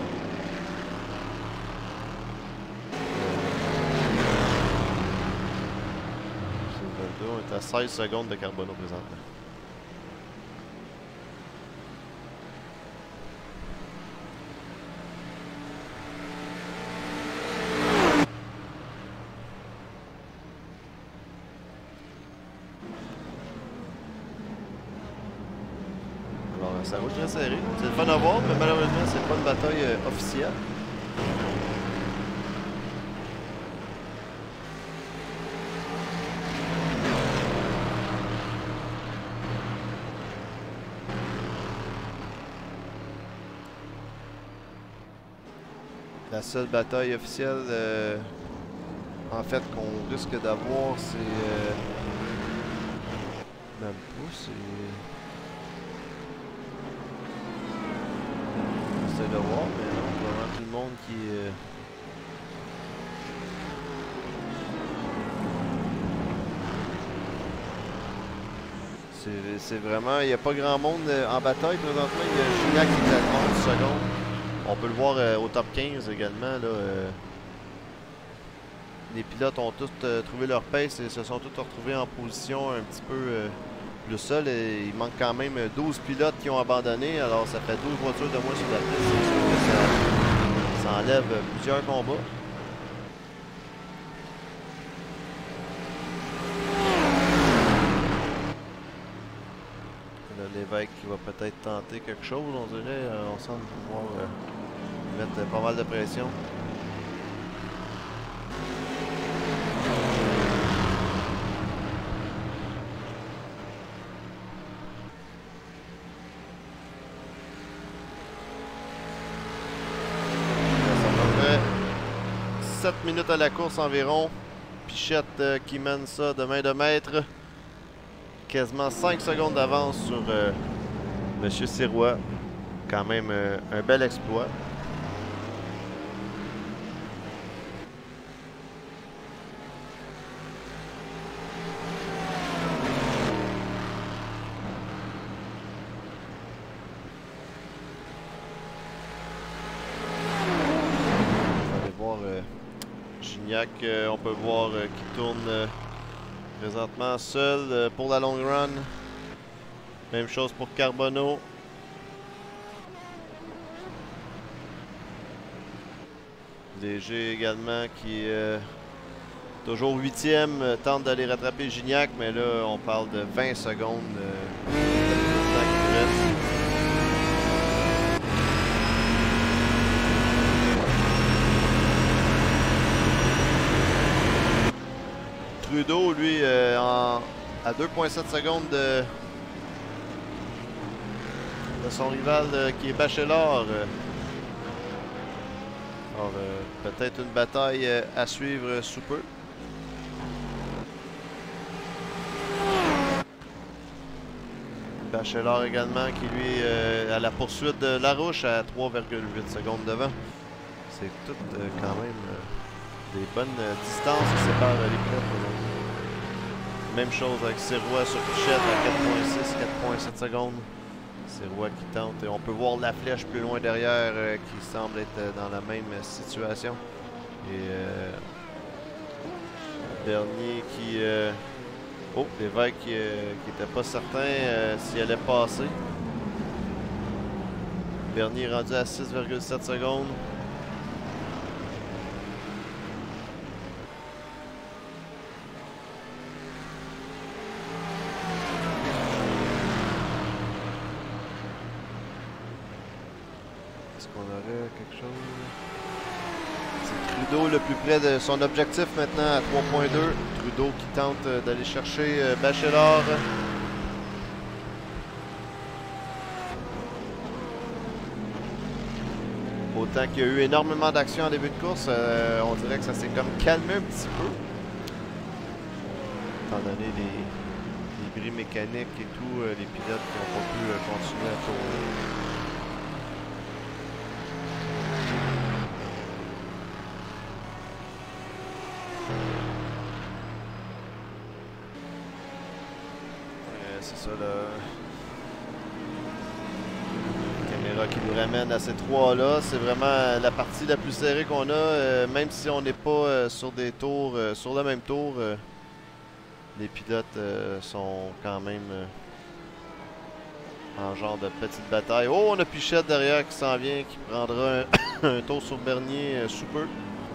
On est à 16 secondes de Carbonneau présentement. Ça roule très serré. C'est le fun à voir, mais malheureusement, c'est pas une bataille officielle. La seule bataille officielle, en fait, qu'on risque d'avoir, c'est... même pas, c'est... J'essaie de voir, mais non, vraiment tout le monde qui c'est vraiment, il n'y a pas grand monde en bataille présentement. Il y a Gignac qui est à 11 secondes. On peut le voir au top 15 également. Là, les pilotes ont tous trouvé leur pace et se sont tous retrouvés en position un petit peu Plus ça, il manque quand même 12 pilotes qui ont abandonné, alors ça fait 12 voitures de moins sur la piste. C'est sûr que ça enlève plusieurs combats. L'évêque qui va peut-être tenter quelque chose, on dirait. On semble pouvoir mettre pas mal de pression. Ça prendrait 7 minutes à la course environ. Pichette qui mène ça de main de maître. Quasiment 5 secondes d'avance sur Monsieur Sirois. Quand même un bel exploit. On va aller voir Gignac. On peut voir qui tourne présentement seul pour la long run. Même chose pour Carbonneau. Léger également qui toujours 8e, tente d'aller rattraper Gignac, mais là on parle de 20 secondes de temps qui reste. Trudeau, lui, à 2,7 secondes de son rival qui est Bachelard. Alors, peut-être une bataille à suivre sous peu. Bachelard également qui, lui, à la poursuite de Larouche à 3,8 secondes devant. C'est tout quand même des bonnes distances qui séparent les pilotes. Même chose avec Sirois sur Pichette à 4,6, 4,7 secondes. Sirois qui tente. Et on peut voir la flèche plus loin derrière qui semble être dans la même situation. Et Bernier qui... oh, l'évêque qui n'était pas certain s'il allait passer. Bernier rendu à 6,7 secondes. Est-ce qu'on aurait quelque chose? C'est Trudeau le plus près de son objectif maintenant à 3,2. Trudeau qui tente d'aller chercher Bachelard. Autant qu'il y a eu énormément d'actions en début de course, on dirait que ça s'est comme calmé un petit peu. Étant donné les bris mécaniques et tout, les pilotes qui n'ont pas pu continuer à tourner. C'est ça, la caméra qui nous ramène à ces trois-là. C'est vraiment la partie la plus serrée qu'on a. Même si on n'est pas sur des tours, sur le même tour, les pilotes sont quand même en genre de petite bataille. Oh, on a Pichette derrière qui s'en vient, qui prendra un tour sur Bernier sous peu.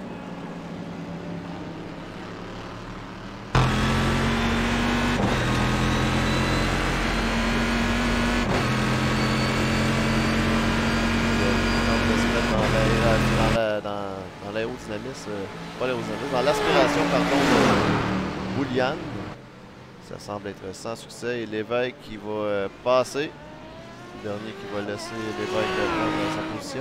Dans l'aérodynamisme, pas l'aérodynamisme, dans l'aspiration, pardon, de Bouliane. Ça semble être sans succès. Et l'évêque qui va passer. Le dernier qui va laisser l'évêque prendre sa position.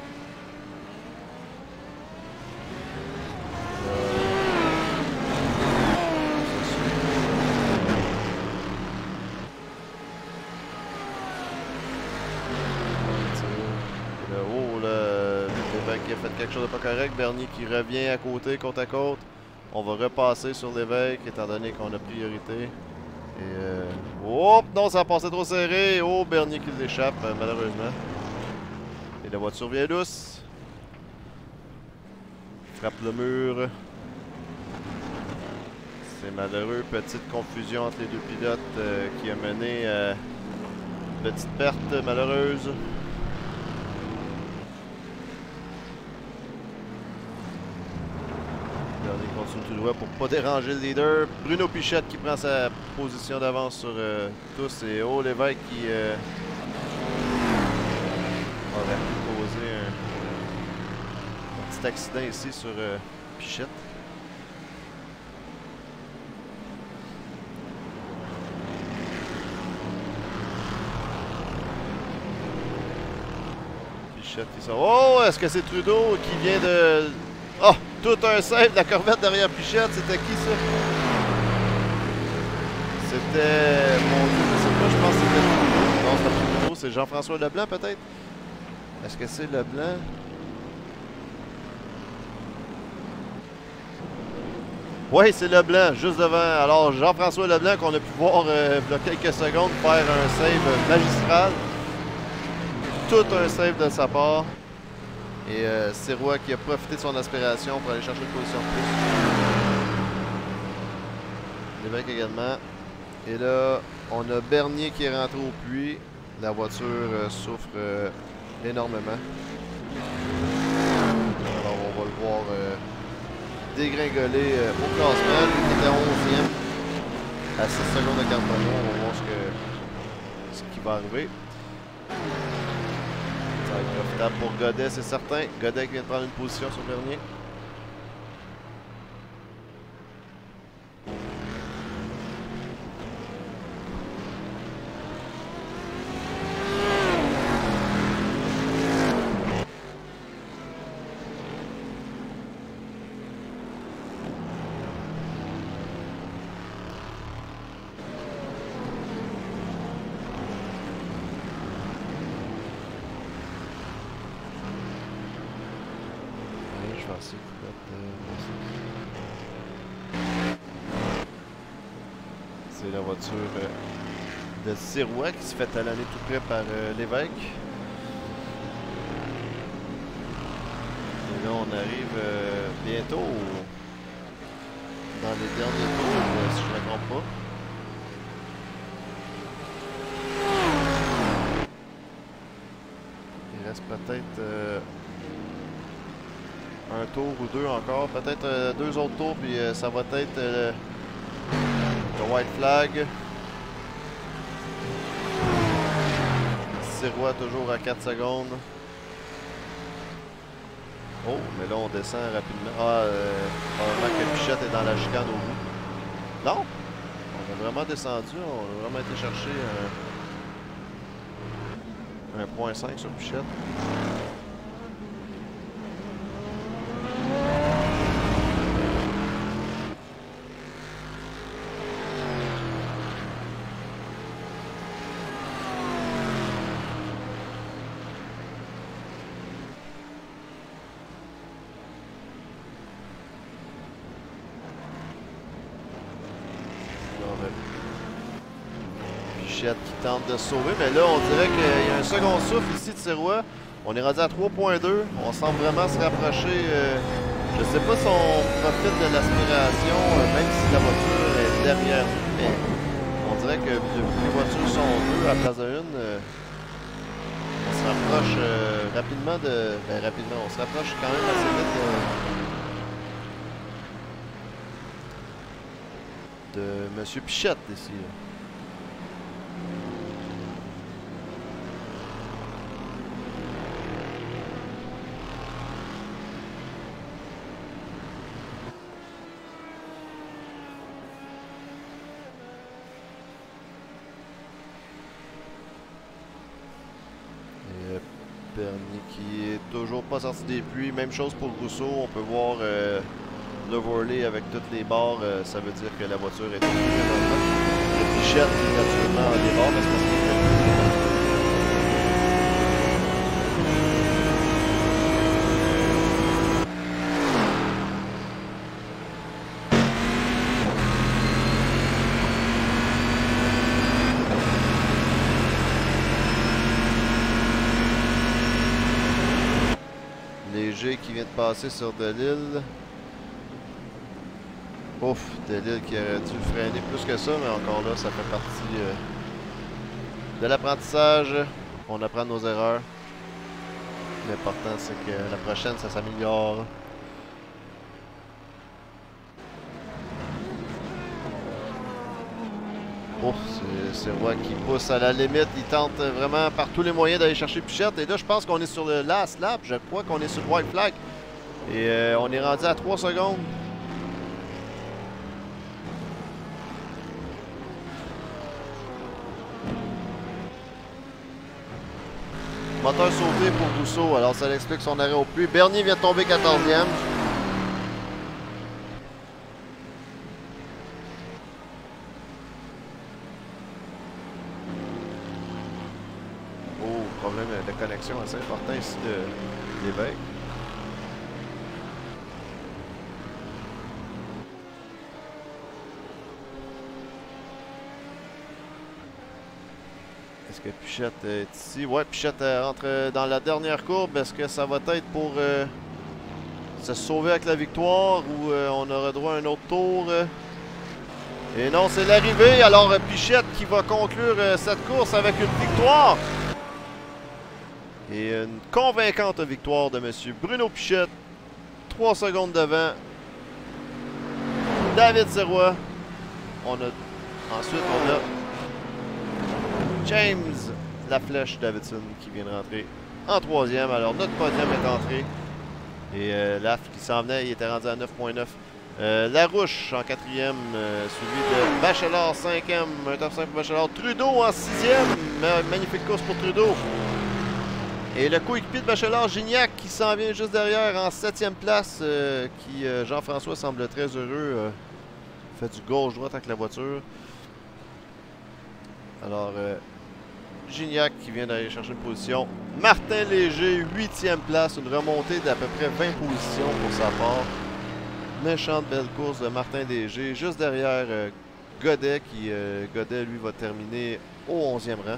Qui a fait quelque chose de pas correct. Bernier qui revient à côté, côte à côte. On va repasser sur l'évêque étant donné qu'on a priorité. Et oh non, ça a passé trop serré. Oh, Bernier qui l'échappe malheureusement. Et la voiture vient douce. Frappe le mur. C'est malheureux. Petite confusion entre les deux pilotes qui a mené à petite perte malheureuse. Dernier continue tout droit pour pas déranger le leader. Bruno Pichette qui prend sa position d'avance sur tous. Et Lévesque qui aurait pu causer un petit accident ici sur Pichette. Qui sort. Oh, est-ce que c'est Trudeau qui vient de... Oh, tout un save de la Corvette derrière Pichette. C'était qui ça? C'était... Mon Dieu, je sais pas, je pense que c'était Trudeau. Non, c'est pas Trudeau, c'est Jean-François Leblanc peut-être? Est-ce que c'est Leblanc? Oui, c'est Leblanc, juste devant. Alors, Jean-François Leblanc qu'on a pu voir il y a quelques secondes faire un save magistral. Tout un save de sa part. Et Sirois qui a profité de son aspiration pour aller chercher une position de plus. Lévesque également. Et là, on a Bernier qui est rentré au puits. La voiture souffre énormément. Alors, on va le voir dégringoler au classement. Lui qui était 11e. À 6 secondes de Carbonneau. On va voir ce qui va arriver. Ça va être profitable pour Godet, c'est certain. Godet qui vient de prendre une position sur Bernier. C'est la voiture de Sirois qui se fait talonner tout près par Lévesque. Et là, on arrive bientôt dans les derniers tours, si je ne me trompe pas. Il reste peut-être un tour ou deux encore, peut-être deux autres tours, puis ça va être le white flag. Sirois toujours à 4 secondes. Oh, mais là on descend rapidement. Ah, probablement que Pichette est dans la chicane au bout. Non, on a vraiment descendu, on a vraiment été chercher un 1.5 sur Pichette. Pichette qui tente de se sauver, mais là on dirait qu'il y a un second souffle ici de Sirois. On est rendu à 3.2, on semble vraiment se rapprocher. Je ne sais pas si on profite de l'aspiration, même si la voiture est derrière nous, mais on dirait que les voitures sont deux à la place d'une. On se rapproche rapidement de... Ben rapidement, on se rapproche quand même assez vite de M. Pichette ici. Bernier qui est toujours pas sorti des pluies. Même chose pour Rousseau. On peut voir le volet avec toutes les barres. Ça veut dire que la voiture est toujours le Pichette qui naturellement a des barres, mais c'est parce qu'il fait. Léger qui vient de passer sur Delisle. Ouf, Delille qui aurait dû freiner plus que ça, mais encore là, ça fait partie de l'apprentissage. On apprend nos erreurs. L'important, c'est que la prochaine, ça s'améliore. Oh, c'est Roy qui pousse à la limite. Il tente vraiment par tous les moyens d'aller chercher Pichette. Et là, je pense qu'on est sur le last lap. Je crois qu'on est sur le white flag. Et on est rendu à 3 secondes. Moteur sauvé pour Rousseau, alors ça explique son arrêt au puits. Bernier vient de tomber 14e. Oh, problème de connexion assez important ici de l'évêque. Est-ce que Pichette est ici? Ouais, Pichette rentre dans la dernière courbe. Est-ce que ça va être pour se sauver avec la victoire ou on aura droit à un autre tour? Et non, c'est l'arrivée. Alors Pichette qui va conclure cette course avec une victoire. Et une convaincante victoire de M. Bruno Pichette. 3 secondes devant David Sirois. Ensuite, on a James La Flèche Davidson qui vient de rentrer en 3e. Alors notre podium est entré. Et Laf qui s'en venait, il était rendu à 9.9. Larouche en 4e, suivi de Bachelard 5e, un top 5 pour Bachelard. Trudeau en 6e, magnifique course pour Trudeau. Et le coéquipier de Bachelard, Gignac, qui s'en vient juste derrière en 7e place, qui Jean-François semble très heureux. Fait du gauche-droite avec la voiture. Alors, Gignac qui vient d'aller chercher une position. Martin Léger, 8e place, une remontée d'à peu près 20 positions pour sa part. Méchante belle course de Martin Léger. Juste derrière Godet, qui Godet, lui, va terminer au 11e rang.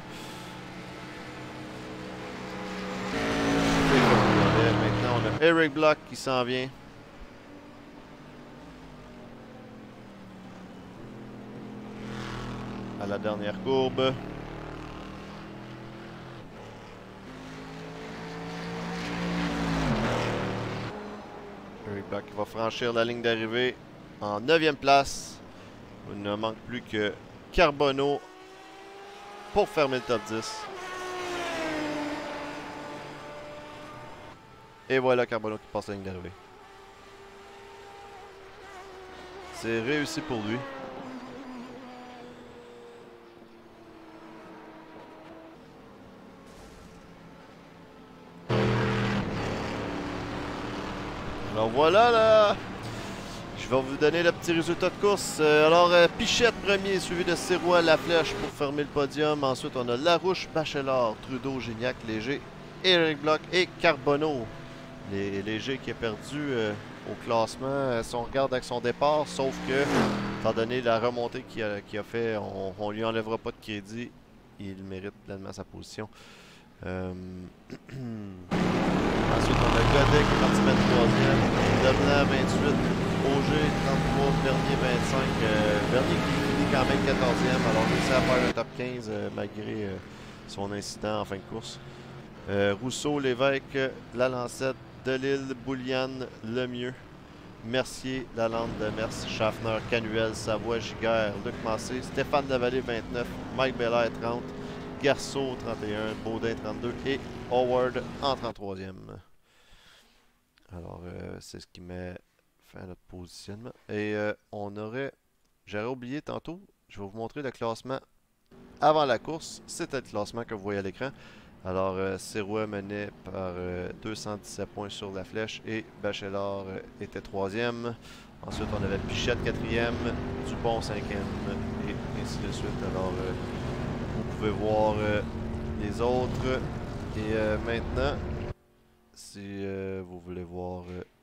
Maintenant, on a Eric Block qui s'en vient. À la dernière courbe. Eric Block qui va franchir la ligne d'arrivée en 9e place. Il ne manque plus que Carbonneau pour fermer le top 10. Et voilà Carbonneau qui passe la ligne d'arrivée. C'est réussi pour lui. Alors voilà là, je vais vous donner le petit résultat de course. Alors Pichette premier, suivi de Sirois, La Flèche pour fermer le podium. Ensuite on a Larouche, Bachelard, Trudeau, Gignac, Léger, Eric Block et Carbonneau. Léger qui a perdu au classement si on regarde avec son départ, sauf que, étant donné la remontée qu'il a fait, on lui enlèvera pas de crédit. Il mérite pleinement sa position. Ensuite, on a Godet qui est parti mettre 3e. Leblanc 28, Auger 33, Bernier 25. Bernier qui finit quand même 14e. Alors, réussi à faire un top 15 malgré son incident en fin de course. Rousseau, Lévesque, Lalancette, Delille, Bouliane, Lemieux, Mercier, Lalande, Demers, Schaffner, Canuel, Savoie, Giguère, Luc Massé, Stéphane Lavallée 29, Mike Belair 30. Garceau 31, Baudin 32 et Howard en 33e. Alors, c'est ce qui met fin à notre positionnement. Et j'aurais oublié tantôt, je vais vous montrer le classement avant la course. C'était le classement que vous voyez à l'écran. Alors, Sirois menait par 217 points sur La Flèche et Bachelard était 3e. Ensuite, on avait Pichette 4e, Dupont 5e et ainsi de suite. Alors, vous pouvez voir les autres. Et maintenant, si vous voulez voir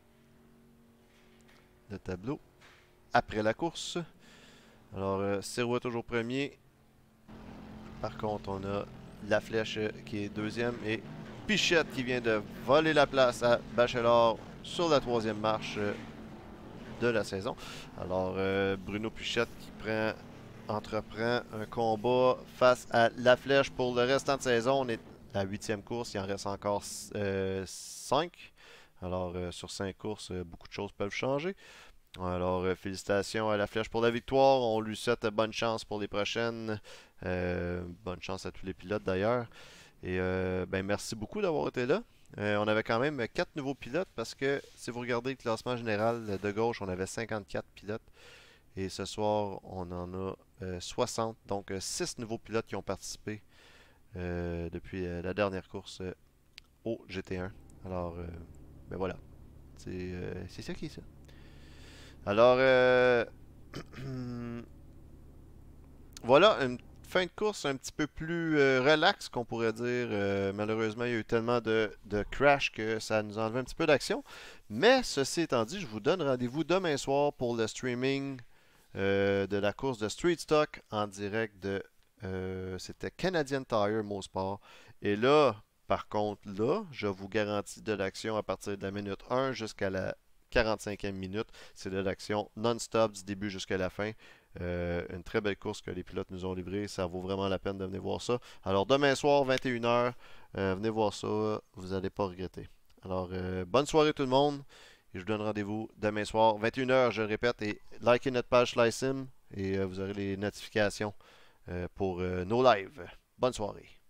le tableau après la course. Alors, Sirois toujours premier. Par contre, on a La Flèche qui est 2e et Pichette qui vient de voler la place à Bachelard sur la 3e marche de la saison. Alors, Bruno Pichette qui entreprend un combat face à La Flèche pour le restant de saison. On est à la 8e course, il en reste encore 5. Alors, sur 5 courses, beaucoup de choses peuvent changer. Alors, félicitations à La Flèche pour la victoire. On lui souhaite bonne chance pour les prochaines. Bonne chance à tous les pilotes d'ailleurs. Et ben, merci beaucoup d'avoir été là. On avait quand même 4 nouveaux pilotes parce que si vous regardez le classement général de gauche, on avait 54 pilotes. Et ce soir, on en a 60. Donc 6 nouveaux pilotes qui ont participé depuis la dernière course au GT1. Alors, ben voilà. C'est ça qui est ça. Alors, voilà, une fin de course un petit peu plus relax, qu'on pourrait dire. Malheureusement, il y a eu tellement de crash que ça nous a enlevé un petit peu d'action. Mais ceci étant dit, je vous donne rendez-vous demain soir pour le streaming de la course de Street Stock en direct de... c'était Canadian Tire Mosport. Et là, par contre, là, je vous garantis de l'action à partir de la minute 1 jusqu'à la 45e minute. C'est de l'action non-stop du début jusqu'à la fin. Une très belle course que les pilotes nous ont livrée. Ça vaut vraiment la peine de venir voir ça. Alors, demain soir, 21h, venez voir ça. Vous n'allez pas regretter. Alors, bonne soirée tout le monde. Et je vous donne rendez-vous demain soir, 21h, je le répète. Et likez notre page Slicesim et vous aurez les notifications pour nos lives. Bonne soirée.